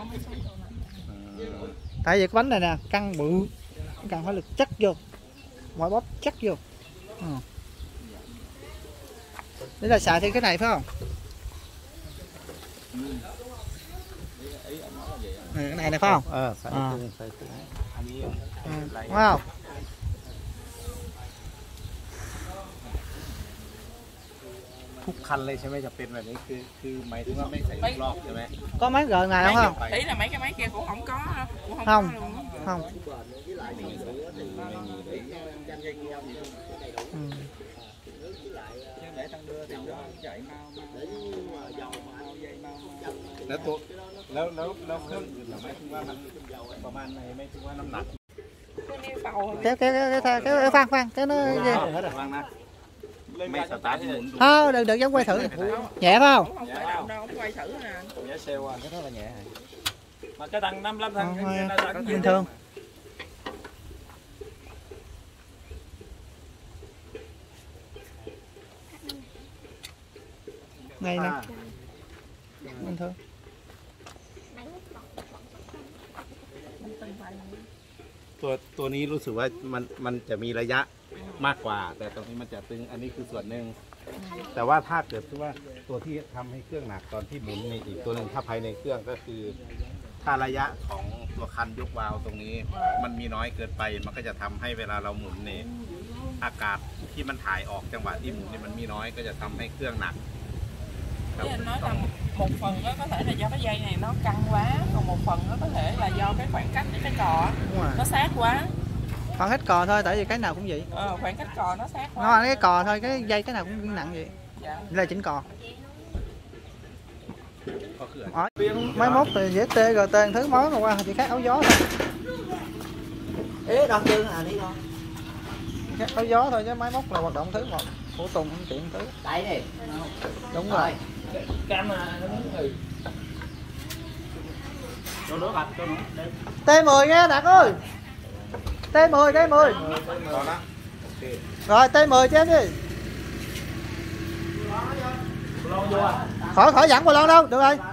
Tại vì cái bánh này nè căng bự, cần phải lực chắc vô, mọi bóp chắc vô. Đây là xài thêm cái này phải không? Cái này phải không? ใส่ตึงอันนี้ Wow. ทุกคันเลยใช่ไหมจะเป็นแบบนี้คือหมายถึงว่าไม่ใส่ลูกลอกใช่ไหม Có mấy gờ này đúng không? Ý là mấy cái máy kia cũng không có đâu. Cũng không, Không. có luôn. Không. แล้วเครื่องอื่นหมายถึงว่ามันประมาณไหนไม่ถึงว่าน้ำหนัก Kéo Phan cái nó gì? ฟังนะไม่สตาร์ทหมุน Không, đừng dám quay thử. Nhẹ phải không? Không phải đâu đâu, quay thử nè. Nhẹ xèo à, cái đó là nhẹ. Mà cái thằng 55 thằng Bình thường. Ngay nè. Bình thường. ตัวนี้รู้สึกว่ามันจะมีระยะมากกว่า แต่ตรงนี้มันจะตึงอันนี้คือส่วนหนึ่งแต่ว่าถ้าเกิดว่าตัวที่ทำให้เครื่องหนักตอนที่หมุนในอีกตัวหนึ่งถ้าภายในเครื่องก็คือถ้าระยะของตัวคันยกวาล์วตรงนี้มันมีน้อยเกินไปมันก็จะทำให้เวลาเราหมุนในอากาศที่มันถ่ายออกจังหวะที่หมุนนี่มันมีน้อยก็จะทำให้เครื่องหนัก Thế anh nói là một phần đó có thể là do cái dây này nó căng quá, còn một phần nó có thể là do cái khoảng cách với cái cò nó sát quá. Khoảng cách cò thôi, tại vì cái nào cũng vậy. Khoảng cách cò nó sát quá. Nó là cái cò thôi, cái dây cái nào cũng nặng vậy. Dạ. Đây là chỉnh cò. Máy móc thì dễ tê rồi tê thứ mới mà qua chỉ khác áo gió thôi. Ê, đòn chân à đi con. Khác áo gió thôi chứ máy móc là hoạt động thứ một. Phụ tùng không tiện thứ. Đây này. Đúng rồi. cam nó người. Cho nữa bạch, cho nữa. T10 nghe Đạt ơi. T10. Rồi T10 cho em đi. Khỏi dẫn bò lon đâu, được rồi.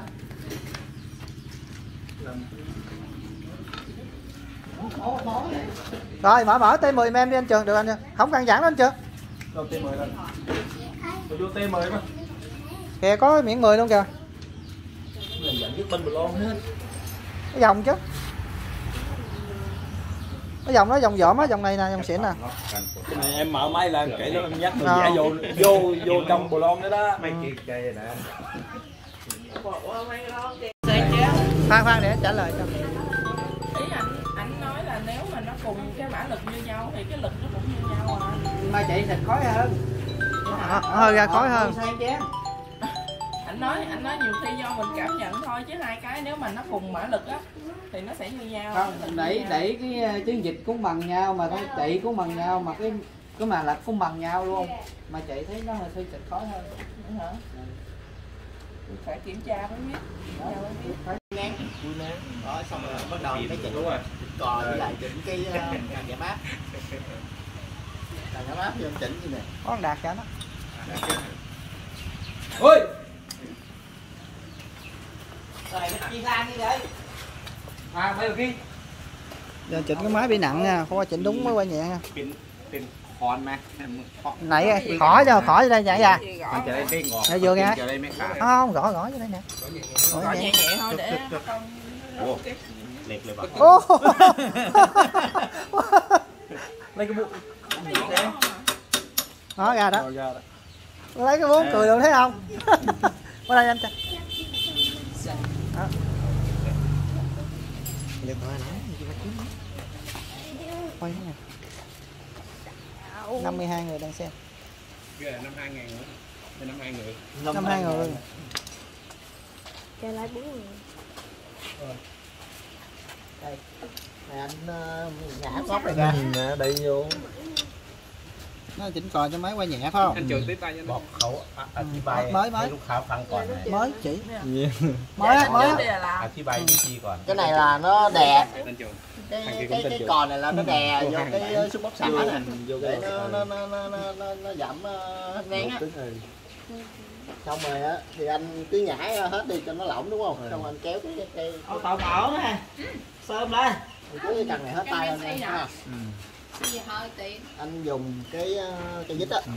Rồi mở T10 em đi anh Trường, được anh chưa? Không cần dẫn đó anh Trường. Rồi T10 lên. Rồi vô T10 mà. Kìa có miệng 10 luôn kìa. Này dẫn với bên bò lon hết. Cái dòng chứ. Cái dòng nó dòng dỏm á, dòng này nè, dòng xịn nè. Cái này em mở máy là kể nó em dắt mình giả vô trong bò lon đó đó. Mấy kia cây nè. Khoan để trả lời cho. Ý anh nói là nếu mà nó cùng cái mã lực như nhau thì cái lực nó cũng như nhau à. Mà chạy thịt khói hơn. Hơi ra khói hơn. anh nói nhiều khi do mình cảm nhận thôi, chứ hai cái nếu mà nó cùng mã lực á thì nó sẽ như nhau. Không, đẩy cái chiến dịch cũng bằng nhau mà cái chạy cũng bằng nhau mà cái màn lật cũng bằng nhau luôn, mà chạy thấy nó hơi chật khó hơn. Hả? Phải kiểm tra mới biết. Nén đó, xong rồi bắt đầu cái chỉnh cò với lại chỉnh cái càng giảm áp. Càng giảm áp vô chỉnh gì nè. Có con đạt cho nó. Ôi Rồi cái chi ra đi vậy. à mấy kia Giờ chỉnh cái máy bị nặng nha, không có chỉnh đúng mới quay nhẹ nha. เป็นคอนไหม Nãy khỏi cho đây vậy à. มันจะได้เด้งออก Đây vừa nghe. จะได้ไม่ขาด Không, gõ cho đây nè. Gõ nhẹ nhẹ thôi để không โอ้เหล็กเลยป่ะ Ô. lấy cái bụng Đó ra đó. Lấy cái bốn cười được thấy không? Qua đây anh. Đó. Quay thế này. 52 người đang xem. Cái là năm 2000 nữa. Đây năm 2 người. 52 người. Cho lại 4 người. Đây. Này anh nhả cóp này ra. đây vô Nó chỉnh cò cho máy quay nhẹ phải không? Anh trường tiếp tay cho nó. บอกเขาอธิบาย mới ให้ลูกค้าฟังก่อนนะ mới chỉ Dạ. mới á, mới á. Đây là làm. อธิบายวิธีก่อน Cái này là nó đè Anh trường. cái cò này là nó đè vô cái xúc bóc xả nè để nó giảm nén á. Xong rồi á thì anh cứ nhảy hết đi cho nó lỏng đúng không? Xong anh kéo cái tàu bảo nè sơm lên kéo cái cần này hết tay lên nha. Ha. Anh dùng cái vít á.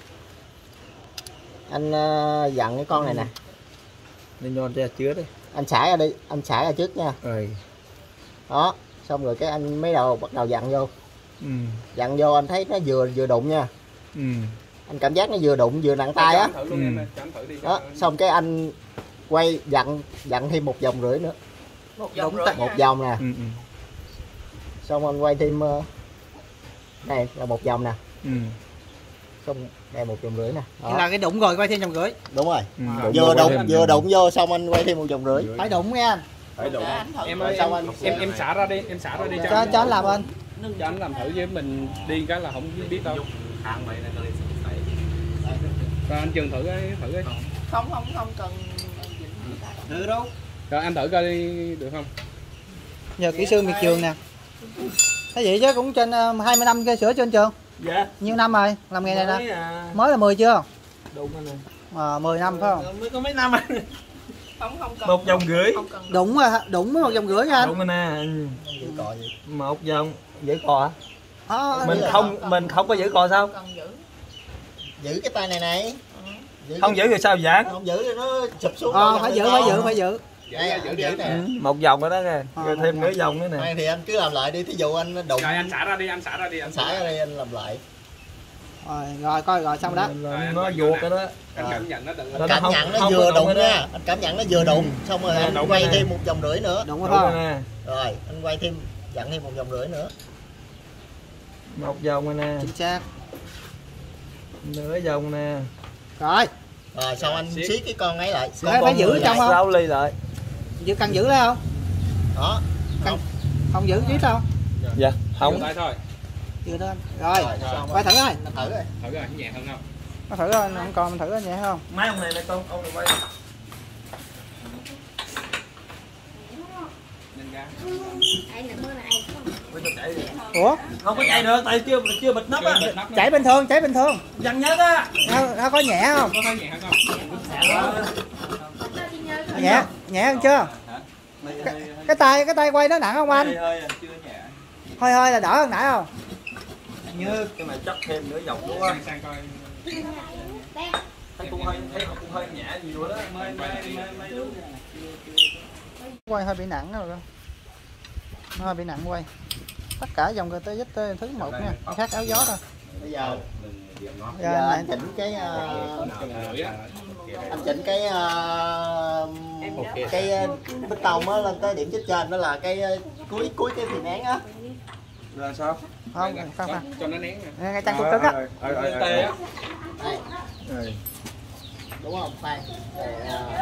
Anh dặn cái con này nè. nên nhon ra chứa đấy Anh xả ra đi, anh xả ra trước nha. rồi Đó, xong rồi cái anh mới bắt đầu dặn vô. Dặn vô anh thấy nó vừa đụng nha. Anh cảm giác nó vừa đụng vừa nặng tay á. Thử luôn em ơi, cho anh thử đi. Đó, xong cái anh quay dặn thêm 1,5 vòng nữa. Một vòng rưỡi. Một vòng nè. Xong anh quay thêm đây là 1 vòng nè. Xong đây 1,5 vòng nè. Đó. Là cái đụng rồi quay thêm 1,5 vòng. Đúng rồi. Vừa đụng vô xong anh quay thêm 1,5 vòng. Phải đụng nha anh. phải đụng Em ơi, em xả ra đi, em xả ra đi Cho anh làm anh. cho anh làm thử với mình đi cái là không biết đâu. hàng vậy này Rồi anh Trường thử ấy, Không cần. thử đâu Rồi anh thử coi đi được không? Giờ kỹ sư miệt trường nè. Thế vậy chứ cũng trên 20 năm cây sửa trên trường. dạ Nhiêu năm rồi làm nghề này nè? à, Mới là 10 chưa? đụng anh này 10 năm phải không? mới có mấy năm anh Không cần. 1,5 vòng Không cần. Đụng mới 1,5 vòng nha anh. đụng anh nè Cò gì? 1 vòng giữ cò Đó, mình không có giữ cò sao Cần giữ. Giữ cái tay này này. không giữ thì sao dán Không giữ thì nó sụp xuống. phải giữ. Đây, giữ nè. 1 vòng rồi đó nghe rồi thêm nửa vòng nữa nè Này thì anh cứ làm lại đi, thí dụ anh đụng. Rồi anh xả ra đi, anh Xả ra đây anh làm lại. Rồi coi rồi xong đó. nó vuột rồi đó Anh cảm nhận nó đừng. Nó Cảm không- nhận nó không vừa có đụng đụng rồi đó. nha. Anh cảm nhận nó vừa đụng. Xong rồi anh đụng quay rồi nè. thêm 1,5 vòng nữa. Đụng phải đúng rồi không? nè Rồi anh quay thêm, dặn thêm 1,5 vòng nữa. 1 vòng rồi nè Chính xác. nửa vòng nè Rồi, Rồi xong anh siết cái con ấy lại. Phải- phải giữ trong không? 6 ly lại cần giữ đấy không? Đó. Không giữ biết không? dạ Không không tay thôi. Giữ đó anh. Rồi, xong quay thử coi. anh thử rồi. Thử rồi, nhẹ hơn không? Có thử coi, không còn mình thử coi nhẹ không? mấy ông này là con ông này quay Nên ra. Ai là mưa này không? Ủa? không có chạy được tại chưa bịt nắp á Bịt nắp nó. Chảy bình thường. dằn nhớ á Nó có nhẹ không? Có thấy nhẹ hơn không? Nhẹ hơn chưa? Cái tay quay nó nặng không anh? hơi chưa nhẹ Hơi là đỡ hơn nãy không? như cái này chắc thêm nửa vòng luôn á Sang coi. thấy cũng hơi nhẹ nhiều đó mới đúng Quay hơi bị nặng rồi đó. Nó hơi bị nặng quay. Tất cả dòng GTX thứ 1 nha, khác áo gió thôi. Bây giờ Giờ anh chỉnh cái anh chỉnh cái bích tông á lên tới điểm chết trên, đó là cái cuối cái thì nén á. là sao Không, khoan. Cho nó nén nè. Ngay chân cục cứng á. tê á Đây. Đúng không? Khoan.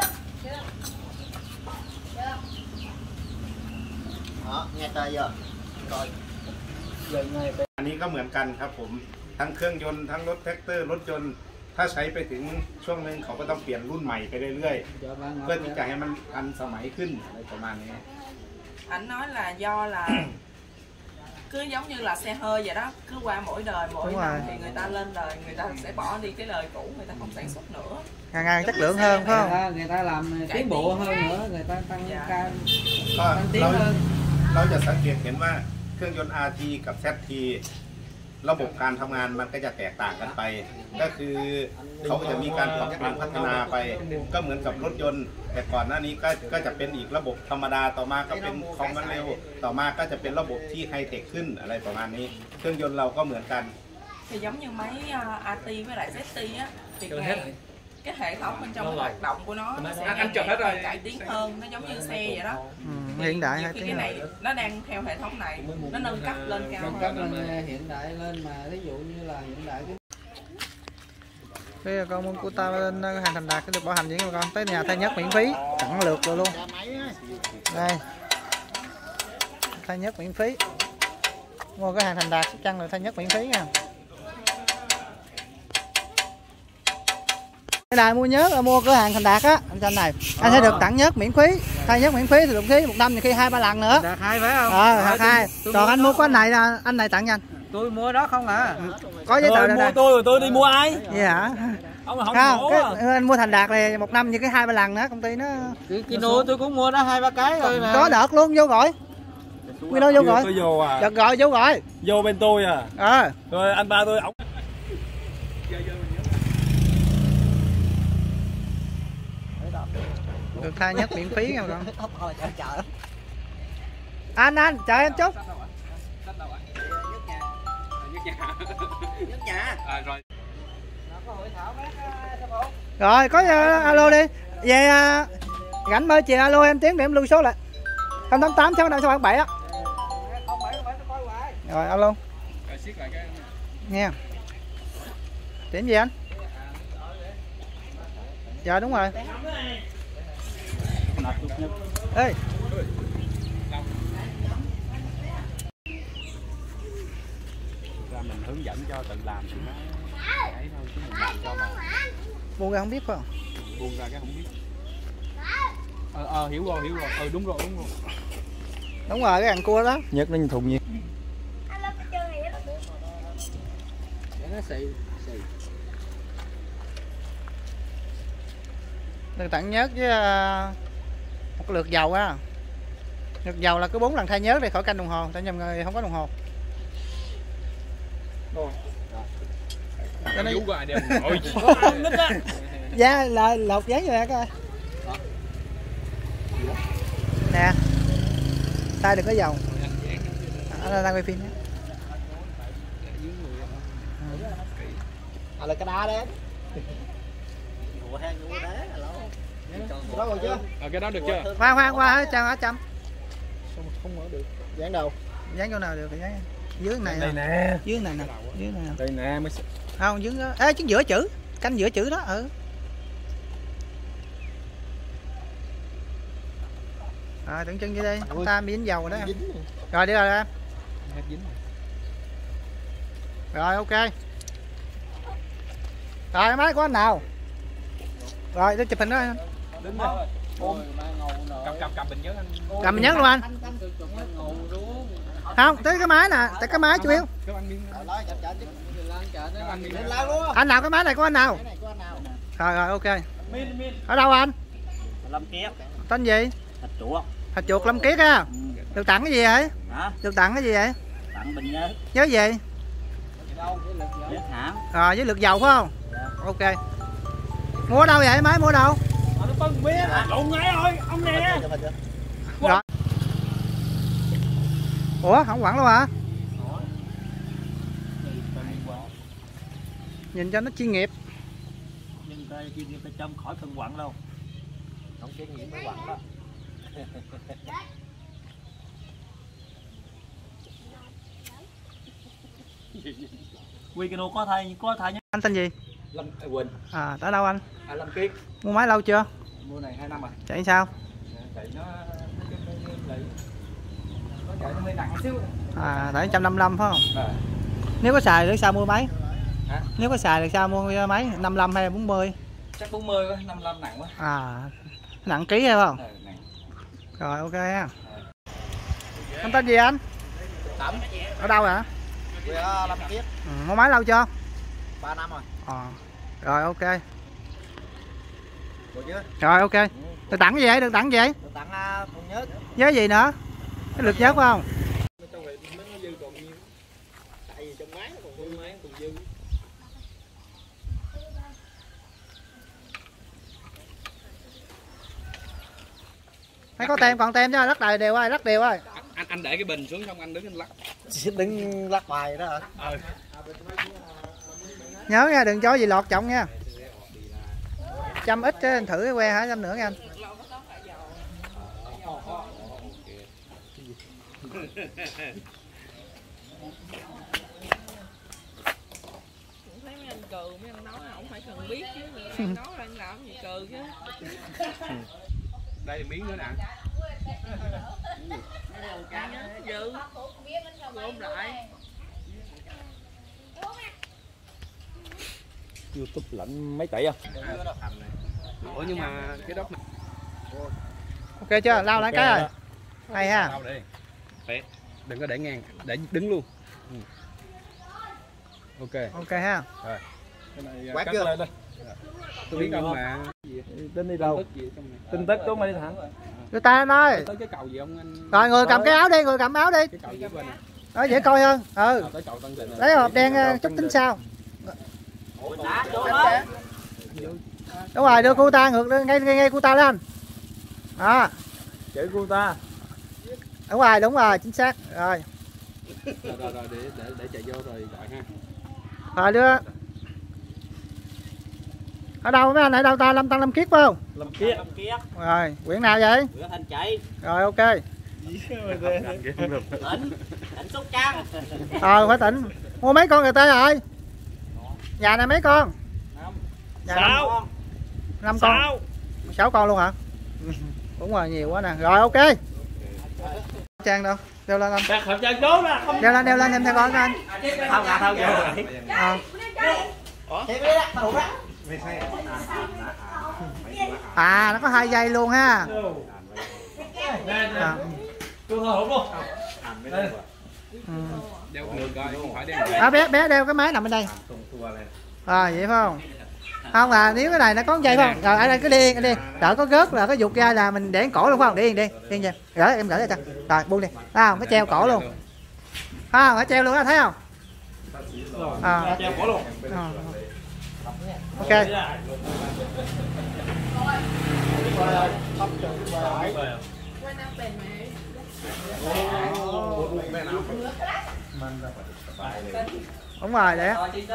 tay vô coi อันนี้ก็เหมือนกันครับผมทั้งเครื่องยนต์ทั้งรถแท็กเตอร์รถยนต์ถ้าใช้ไปถึงช่วงหนึ่งเขาก็ต้องเปลี่ยนรุ่นใหม่ไปเรื่อยๆเพื่อที่จะให้มันทันสมัยขึ้นอะไรประมาณนี้ Anh nói là do là cứ giống như là xe hơi vậy đó, cứ qua mỗi đời mỗi năm thì người ta lên đời, người ta sẽ bỏ đi cái đời cũ, người ta không sản xuất nữa. Ngày ngày chất lượng hơn phải không? Người ta làm tiến bộ hơn nữa, người ta tăng cao ก็ tăng tiến hơn. เราจะสังเกตเห็นว่าเครื่องยนต์ RT กับ ZT ระบบการทำงานมันก็จะแตกต่างกันไป ก็คือเขาก็จะมีการปรับปรุงพัฒนาไป ก็เหมือนกับรถยนต์ แต่ก่อนหน้านี้ก็จะเป็นอีกระบบธรรมดาต่อมาก็เป็นคอมมันเร็วต่อมาก็จะเป็นระบบที่ไฮเทคขึ้นอะไรประมาณนี้ เครื่องยนต์เราก็เหมือนกัน Thì giống như máy AT với lại ZT á, thì cái hệ thống bên trong cái hoạt động của nó sẽ cải tiến hơn, nó giống như xe vậy đó. Hiện đại nhiều khi cái này nó đang theo hệ thống này, nó nâng cấp lên cao hơn. Nâng cấp lên hiện đại lên mà ví dụ như là hiện đại cái con muốn của ta lên hàng thành đạt cái được bảo hành gì mà con tới nhà thay nhất miễn phí tặng lượt rồi luôn đây thay nhất miễn phí mua cái hàng thành đạt chắc chắn là thay nhất miễn phí nha. Cái này mua nhớ là mua cửa hàng thành đạt á anh này anh sẽ được tặng nhất miễn phí thay nhất miễn phí thì đồng khí một năm thì khi 2-3 lần nữa. Đạt 2 phải không? Đạt 2. Còn anh mua cái này là anh này tặng cho anh. Tôi mua đó không à? Có giấy tờ đây. Tôi đi mua ai? Vậy hả? Ông không anh mua thành đạt này một năm như cái 2-3 lần nữa công ty nó. Cái Kino tôi cũng mua đó 2-3 cái thôi mà. Có đợt luôn vô gọi. Kino vô gọi. Vô à? Đợt gọi vô gọi. Vô bên tôi à? Rồi anh ba tôi ổng. Được thay nhất miễn phí nha con. Anh chờ em chút. Rồi có alo đi về rảnh mới chiều alo em tiếng để em lưu số lại 088 657 á. Rồi alo nghe điểm gì anh? Dạ đúng rồi. Ê mình hướng dẫn cho tự làm thì nó ấy thôi chứ mình làm cho mà buông ra không biết phải không? Buông ra cái không biết. Hiểu rồi đúng rồi Đúng rồi cái ăn cua đó nhấc lên thùng gì để nó xì được tặng nhớt với một cái lượt dầu á. Lượt dầu là cứ 4 lần thay nhớt để khỏi canh đồng hồ tại nhầm người không có đồng hồ. Cho nó qua đem ngồi dạ là lột giấy rồi coi nè tay đừng có dầu anh đang quay phim nhé. Là cái đá đấy ngủ hang ngủ đá đó rồi chưa? Cái đó được chưa? Khoan qua cho chăm không mở được dán đâu dán chỗ nào được dán dưới này đây nè dưới này nè đây nè mới không dưới đó. Ê, chứ giữa chữ canh giữa chữ đó Rồi tưởng chân vậy đi ông ta bị dính dầu rồi đó rồi đi rồi em rồi ok rồi máy của anh nào rồi tôi chụp hình đó anh cầm bình nhớ anh cầm bình nhớ luôn anh không tới cái máy nè tới cái máy chủ yếu anh nào cái máy này của anh nào rồi ok ở đâu anh? Lâm Kiết. Tên gì? Thạch chuột Lâm Kiết á. Được tặng cái gì vậy? Hả? Được tặng cái gì vậy? Tặng bình nhớ. Nhớ gì? Nhớ hãng. Rồi với lượt dầu phải không? Ok. Mua đâu vậy? Máy mua đâu? lộn ngay rồi ông nè. Rồi. Ủa không quẳng luôn hả? Nhìn cho nó chuyên nghiệp. Nhưng ta chuyên nghiệp ta trong khỏi cần quặng đâu. Không chuyên nghiệp mới quặng đó. Wikino có thay nhé. Anh tên gì? Lâm Quỳnh. À tới đâu anh? Lâm Kiết. Mua máy lâu chưa? Mua này 2 năm rồi. Chạy sao? Chạy nó À, tại 155 phải không? Nếu có xài được sao mua máy? Hả? Nếu có xài được sao mua máy? 55 hay 40? Chắc 40 quá, 55 nặng quá. À, nặng ký hay không? Nặng. Rồi ok ha. Anh tên gì anh? Tẩm. Ở đâu hả? Quê Lâm Kiết. Mua máy lâu chưa? 3 năm rồi. Rồi ok. Được chưa? Rồi ok. Được tặng cái gì vậy? Được tặng cái gì? Được tặng thùng nhớt. Với gì nữa? Cái lượt nhớt phải không? Thấy có tem, còn tem chứ, lắc đầy đều ơi, lắc đều ơi. Anh để cái bình xuống xong anh đứng anh lắc. Đứng lắc bài đó hả? Nhớ nha, đừng cho gì lọt trọng nha. 100 ít chứ, anh thử cái que hả, 100 nữa nha anh. Thấy mấy anh cừ, mấy anh nói không phải cần biết chứ, anh nói anh làm gì cừ chứ. Đây là miếng nữa nè. Dư gom lại. YouTube lạnh mấy tỷ không? Ủa nhưng mà cái đó Ok chưa, lao lại cái rồi. Hay ha. Lao đi. Đấy. Đừng có để ngang, để đứng luôn. Ok. Ok ha. Rồi. Quét chưa? Lên đây. Tôi biết ông mà. Tin đi đâu? Tin tức đúng không đi thẳng. Người ta nói. Tới cái cầu gì ông anh? Rồi người cầm cái áo đi, người cầm áo đi. Cái cầu gì bên này? Đó dễ coi hơn. Ừ. Tới cầu Tân Định. Lấy hộp đen chút tính sao. Đúng rồi, đưa cô ta ngược ngay cô ta lên. Đó. Chữ cô ta. Đúng rồi, chính xác. Rồi. Rồi để chạy vô rồi gọi ha. Rồi đưa. Ở đâu mấy anh, ở đâu ta? Lâm Tăng Lâm Kiết phải không? Lâm Kiết. Rồi, quyển nào vậy? Quyển Thanh Chạy. Rồi ok. Tỉnh Sóc Trăng. Phải tỉnh. Mua mấy con người ta rồi? Nhà này mấy con? 6. 5 con. 6 con luôn hả? Đúng rồi, nhiều quá nè. Rồi ok. Trang đâu? Đeo lên anh. Đặt khẩu trang tốt nè. Đeo lên em theo con anh. Không vô. À, nó có 2 dây luôn ha. Đeo ngược coi, không phải đeo. Bé đeo cái máy nằm bên đây. Vậy phải không? Không à, nếu cái này nó có dây phải không? Rồi ở đây cứ đi, đợi có rớt là có dục ra là mình để cổ luôn phải không? Đi nha. Gửi em gửi ra cho. Rồi buông đi. Không, nó treo cổ luôn. Không, nó treo luôn đó, thấy không? Treo cổ luôn. Ok. Đúng rồi, để.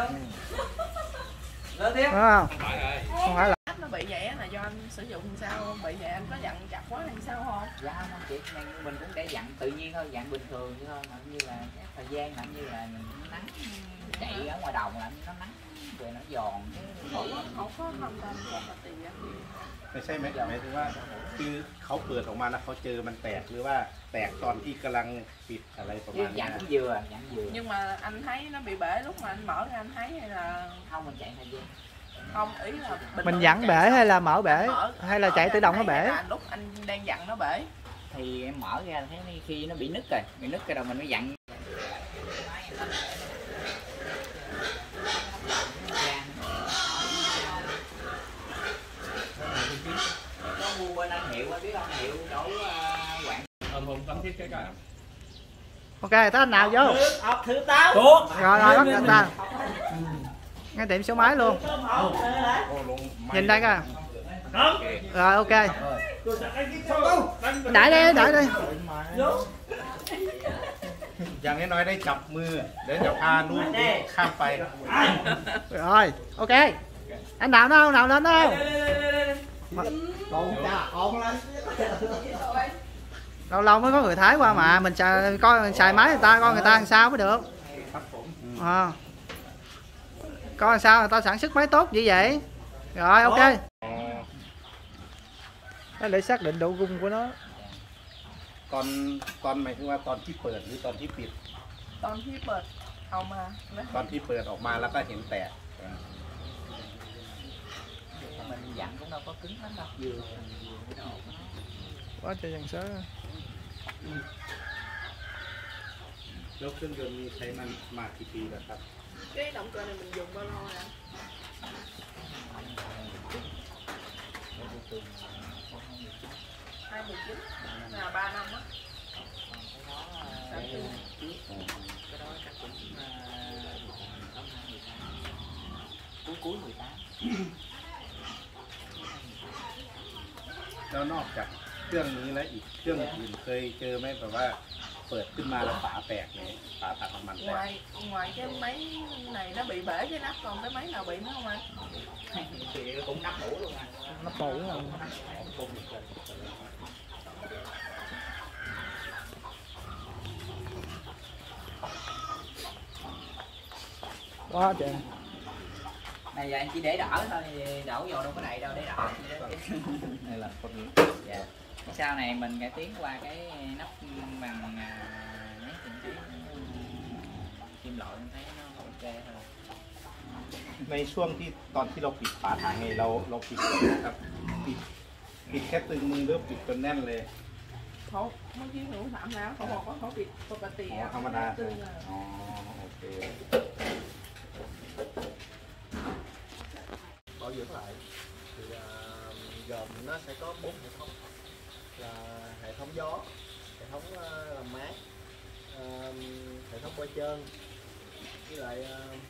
Đúng không? Không phải là Nó bị vậy là do anh sử dụng sao không? Bị vậy anh có dặn chặt quá hay sao không? Dạ không chị, mình cũng để dặn tự nhiên thôi, dặn bình thường thôi, như là cái thời gian như là nắng chạy ở ngoài đồng là nó nắng rồi nó giòn Không có không cần tiền. ไม่ใช่ไหมหมายถึงว่าคือเขาเปิดออกมาแล้วเขาเจอมันแตกหรือว่าแตกตอนที่กำลังปิดอะไรประมาณนี้ dặn dừa. Nhưng mà anh thấy nó bị bể lúc mà anh mở ra anh thấy hay là Không, mình chạy thời gian. Không, ý là mình dặn bể hay là mở bể hay là chạy tự động nó bể? Lúc anh đang dặn nó bể. Thì em mở ra thấy khi nó bị nứt cái đầu mình mới dặn. Có mua bên anh Hiệu, biết ông Hiệu chỗ Quảng. Hùng tấm thiết cái coi. Ok, tới anh nào vô. Thứ 8. Rồi bắt người ta. Ngay tiệm số máy luôn. Nhìn đây coi. Rồi ok. Đợi đi. อย่างน้อยๆได้จับมือเดี๋ยวจะพาลูกข้ามไป Rồi, ok. Anh nào đâu, nào lên đâu. Lâu lâu mới có người Thái qua mà mình xài máy người ta, coi người ta làm sao mới được. Coi làm sao người ta sản xuất máy tốt như vậy. Rồi ok. Để xác định độ gung của nó. ตอนหมายถึงว่าตอนที่เปิดหรือตอนที่ปิดตอนที่เปิดเอามานะตอนที่เปิดออกมาแล้วก็เห็นแตก mình dặn cũng đâu có cứng lắm đâu, vừa quá trời dàn sớ. แล้วเครื่องยนต์มีใช้มันมากี่ปีแล้วครับ cái động cơ này mình dùng bao lâu nè? 2019 là 3 năm á. cái đó chắc cũng cuối 18. แล้วนอกจากเครื่องนี้แล้วอีกเครื่องอื่นเคยเจอไหมแบบว่าเปิดขึ้นมาแล้วฝาแตกเลยฝาถังน้ำมันแตก ngoài cái máy này nó bị bể cái nắp, còn cái máy nào bị nữa không anh? Thì cũng nắp mũ luôn anh. Nó tủ rồi. Quá trời. Này giờ anh chỉ để đỡ thôi, đổ vô đâu có đậy đâu, để đỡ. Đây là con. Dạ. Sau này mình cải tiến qua cái nắp bằng mấy kim loại, em thấy nó ok hơn. ในช่วงที่ตอนที่เราปิดฝาถังไงเราปิดนะครับปิดแค่ตึงมือหรือปิดจนแน่นเลยเขาเมื่อกี้หนูถามแล้วเขาบอกว่าเขาปิดปกติอ๋อธรรมดาตึงอ๋อโอเค bảo dưỡng lại thì gồm nó sẽ có 4 hệ thống là hệ thống gió, hệ thống làm mát, hệ thống bôi trơn với lại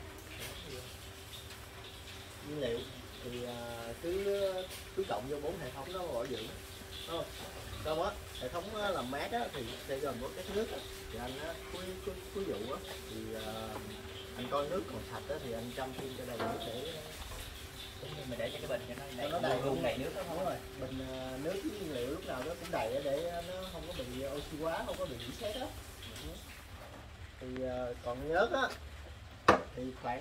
nhiên liệu. Thì cứ cộng vô 4 hệ thống đó bảo dưỡng. Xong á, hệ thống làm mát á, thì sẽ gồm có các nước á. Thì anh á, cuối vụ á, thì anh coi nước còn sạch á, thì anh chăm thêm cho đầy đủ để mình để cho cái bình cho nó đầy luôn đầy nước đó. Đúng rồi, bình nước với nhiên liệu lúc nào nó cũng đầy để nó không có bị oxy hóa, không có bị rỉ sét á. Thì còn nhớt á thì khoảng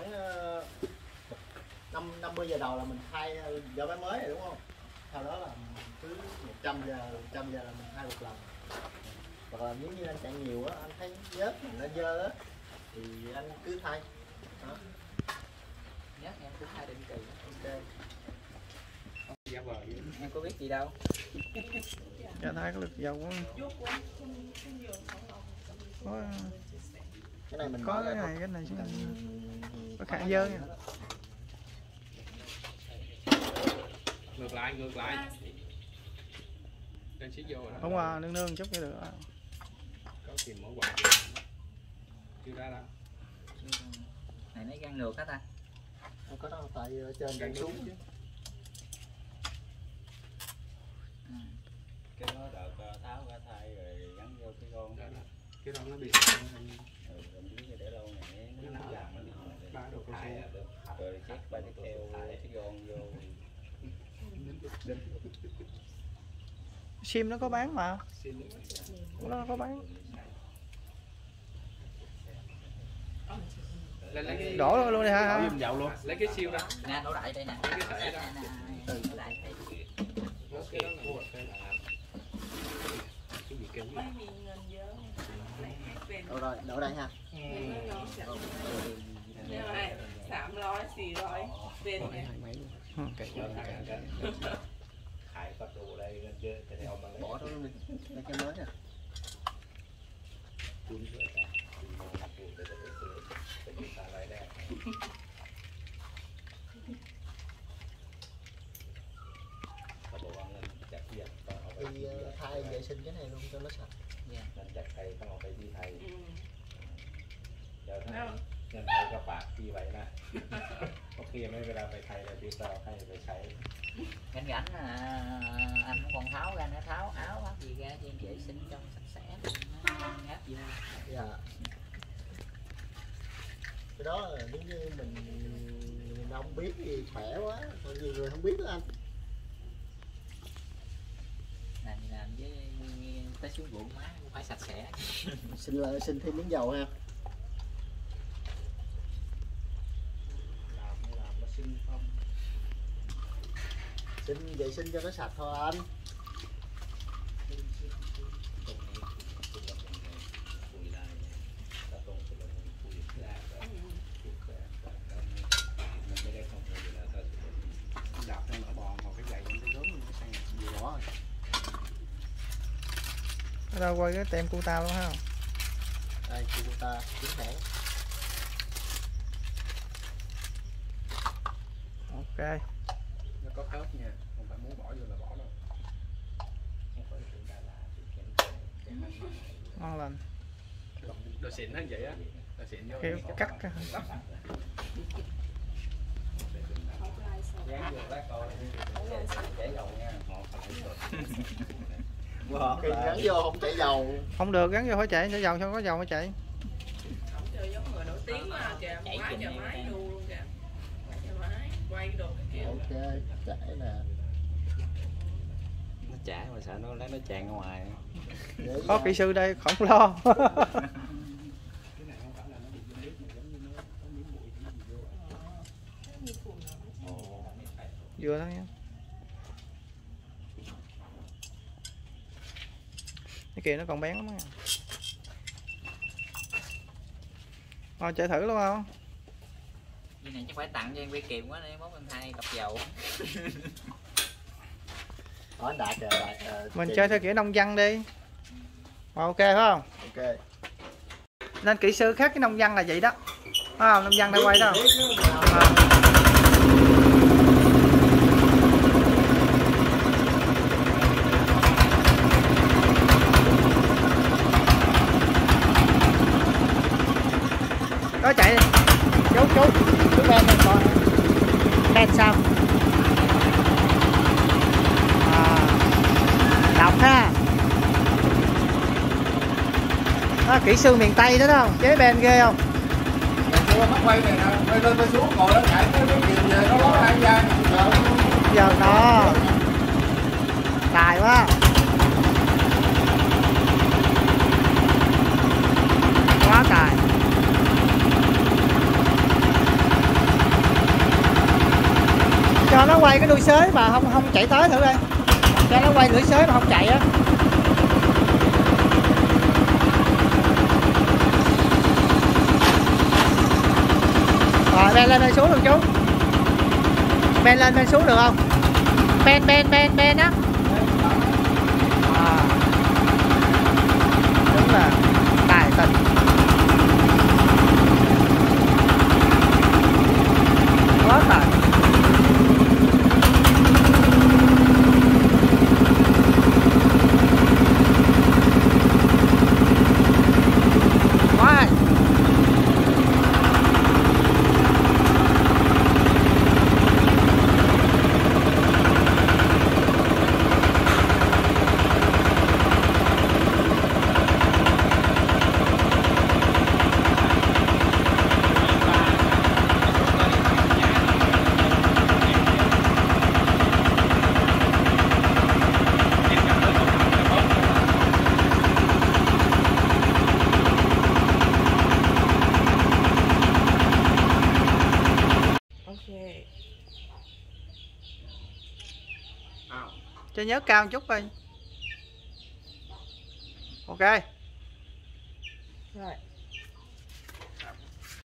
50 giờ đầu là mình thay vỏ máy mới rồi đúng không? Sau đó là cứ 100 giờ là mình thay một lần. Hoặc là nếu như anh chạy nhiều á, anh thấy nhớt nó dơ á thì anh cứ thay. Đó. Nhớt em cứ thay định kỳ. Ok. Em có biết gì đâu. Cho thấy cái lực dầu có Cái này mình có cái này chứ có khả dơ nha. Ngược lại đang xí vô rồi đó. Không qua nương chút cái được. Có kìm mẫu quạt chưa ra đâu. Này nó gan ngược hết ta. Không có đâu, tại ở trên gan xuống chứ. Cái đó đợt tháo ra thay rồi gắn vô cái con đó. Cái đó nó bị Còn dưới để đâu nè, nó làm nó thải rồi chết ba cái keo cái con vô. Sim nó có bán mà. Nó có bán. Đổ luôn đi ha. Dậu luôn. Lấy cái siêu ra. Nè đổ đại đây nè. Cái sợi ra. Đổ đại đây. Đổ đây ha. Bỏ đó luôn đi. Đây cái mới nè. Thì thay vệ sinh cái này luôn cho nó sạch. Nên chặt câyต้องเอาไปที่ไทยเดี๋ยวถ้าเงินไทยก็ฝากพี่ไว้นะโอเคไม่เวลาไปไทยเลยพี่จะให้ไปใช้ Rảnh anh không còn tháo ra nữa, tháo áo bắt gì ra cho vệ sinh trong sạch sẽ ngáp vô. Dạ. Cái đó là nếu như mình không biết thì khỏe quá, còn nhiều người không biết đó anh. Làm với tới xuống ruộng má cũng phải sạch sẽ. Xin thêm miếng dầu ha. Làm nó xin không? Xin vệ sinh cho nó sạch thôi anh. Đâu quay cái tem của tao luôn ha. Đây của ta chính hãng. Ok. Nó có khớp nha, không phải muốn bỏ vô là bỏ đâu. Ngon lành. Đồ xịn hết vậy á. Đồ xịn vô. Kiểu cắt. Dán vô lát coi chảy dầu nha. Khi gắn vô không chảy dầu. Không được, gắn vô phải chạy, chảy dầu, không có dầu phải chạy. Không chơi giống người nổi tiếng mà kìa, quá trời máy luôn kìa. Quá trời máy, quay đồ cái kiểu. Ok, chảy nè. Nó chảy mà sợ nó lấy nó tràn ra ngoài. Có kỹ sư đây không lo. Vừa thôi nha. Cái kia nó còn bén lắm nha. Rồi chạy thử luôn không? Cái này chắc phải tặng cho em quay kìm quá đi, mốt em thay cặp dầu. Đó anh Đạt rồi. Mình chơi theo kiểu nông dân đi. Ok phải không? Ok. Nên kỹ sư khác cái nông dân là vậy đó. Phải không? Nông dân đang quay đó. Có chạy đi. Chú Ben này còn Ben sao? Đọc ha. Đó, kỹ sư miền Tây đó đâu, chế Ben ghê không? Nó quay này nè, quay lên quay xuống ngồi nó chạy cái kìm về nó ló ăn ra. Giờ nó tài quá. Quá tài. Cho nó quay cái đuôi xới mà không chạy tới thử đây. Cho nó quay lưỡi xới mà không chạy á. Rồi ben lên ben xuống được chú. Ben lên ben xuống được không? Ben á. Đúng là tài tình. Quá tài. Quá. Cho nhớ cao một chút đi. Ok. Rồi.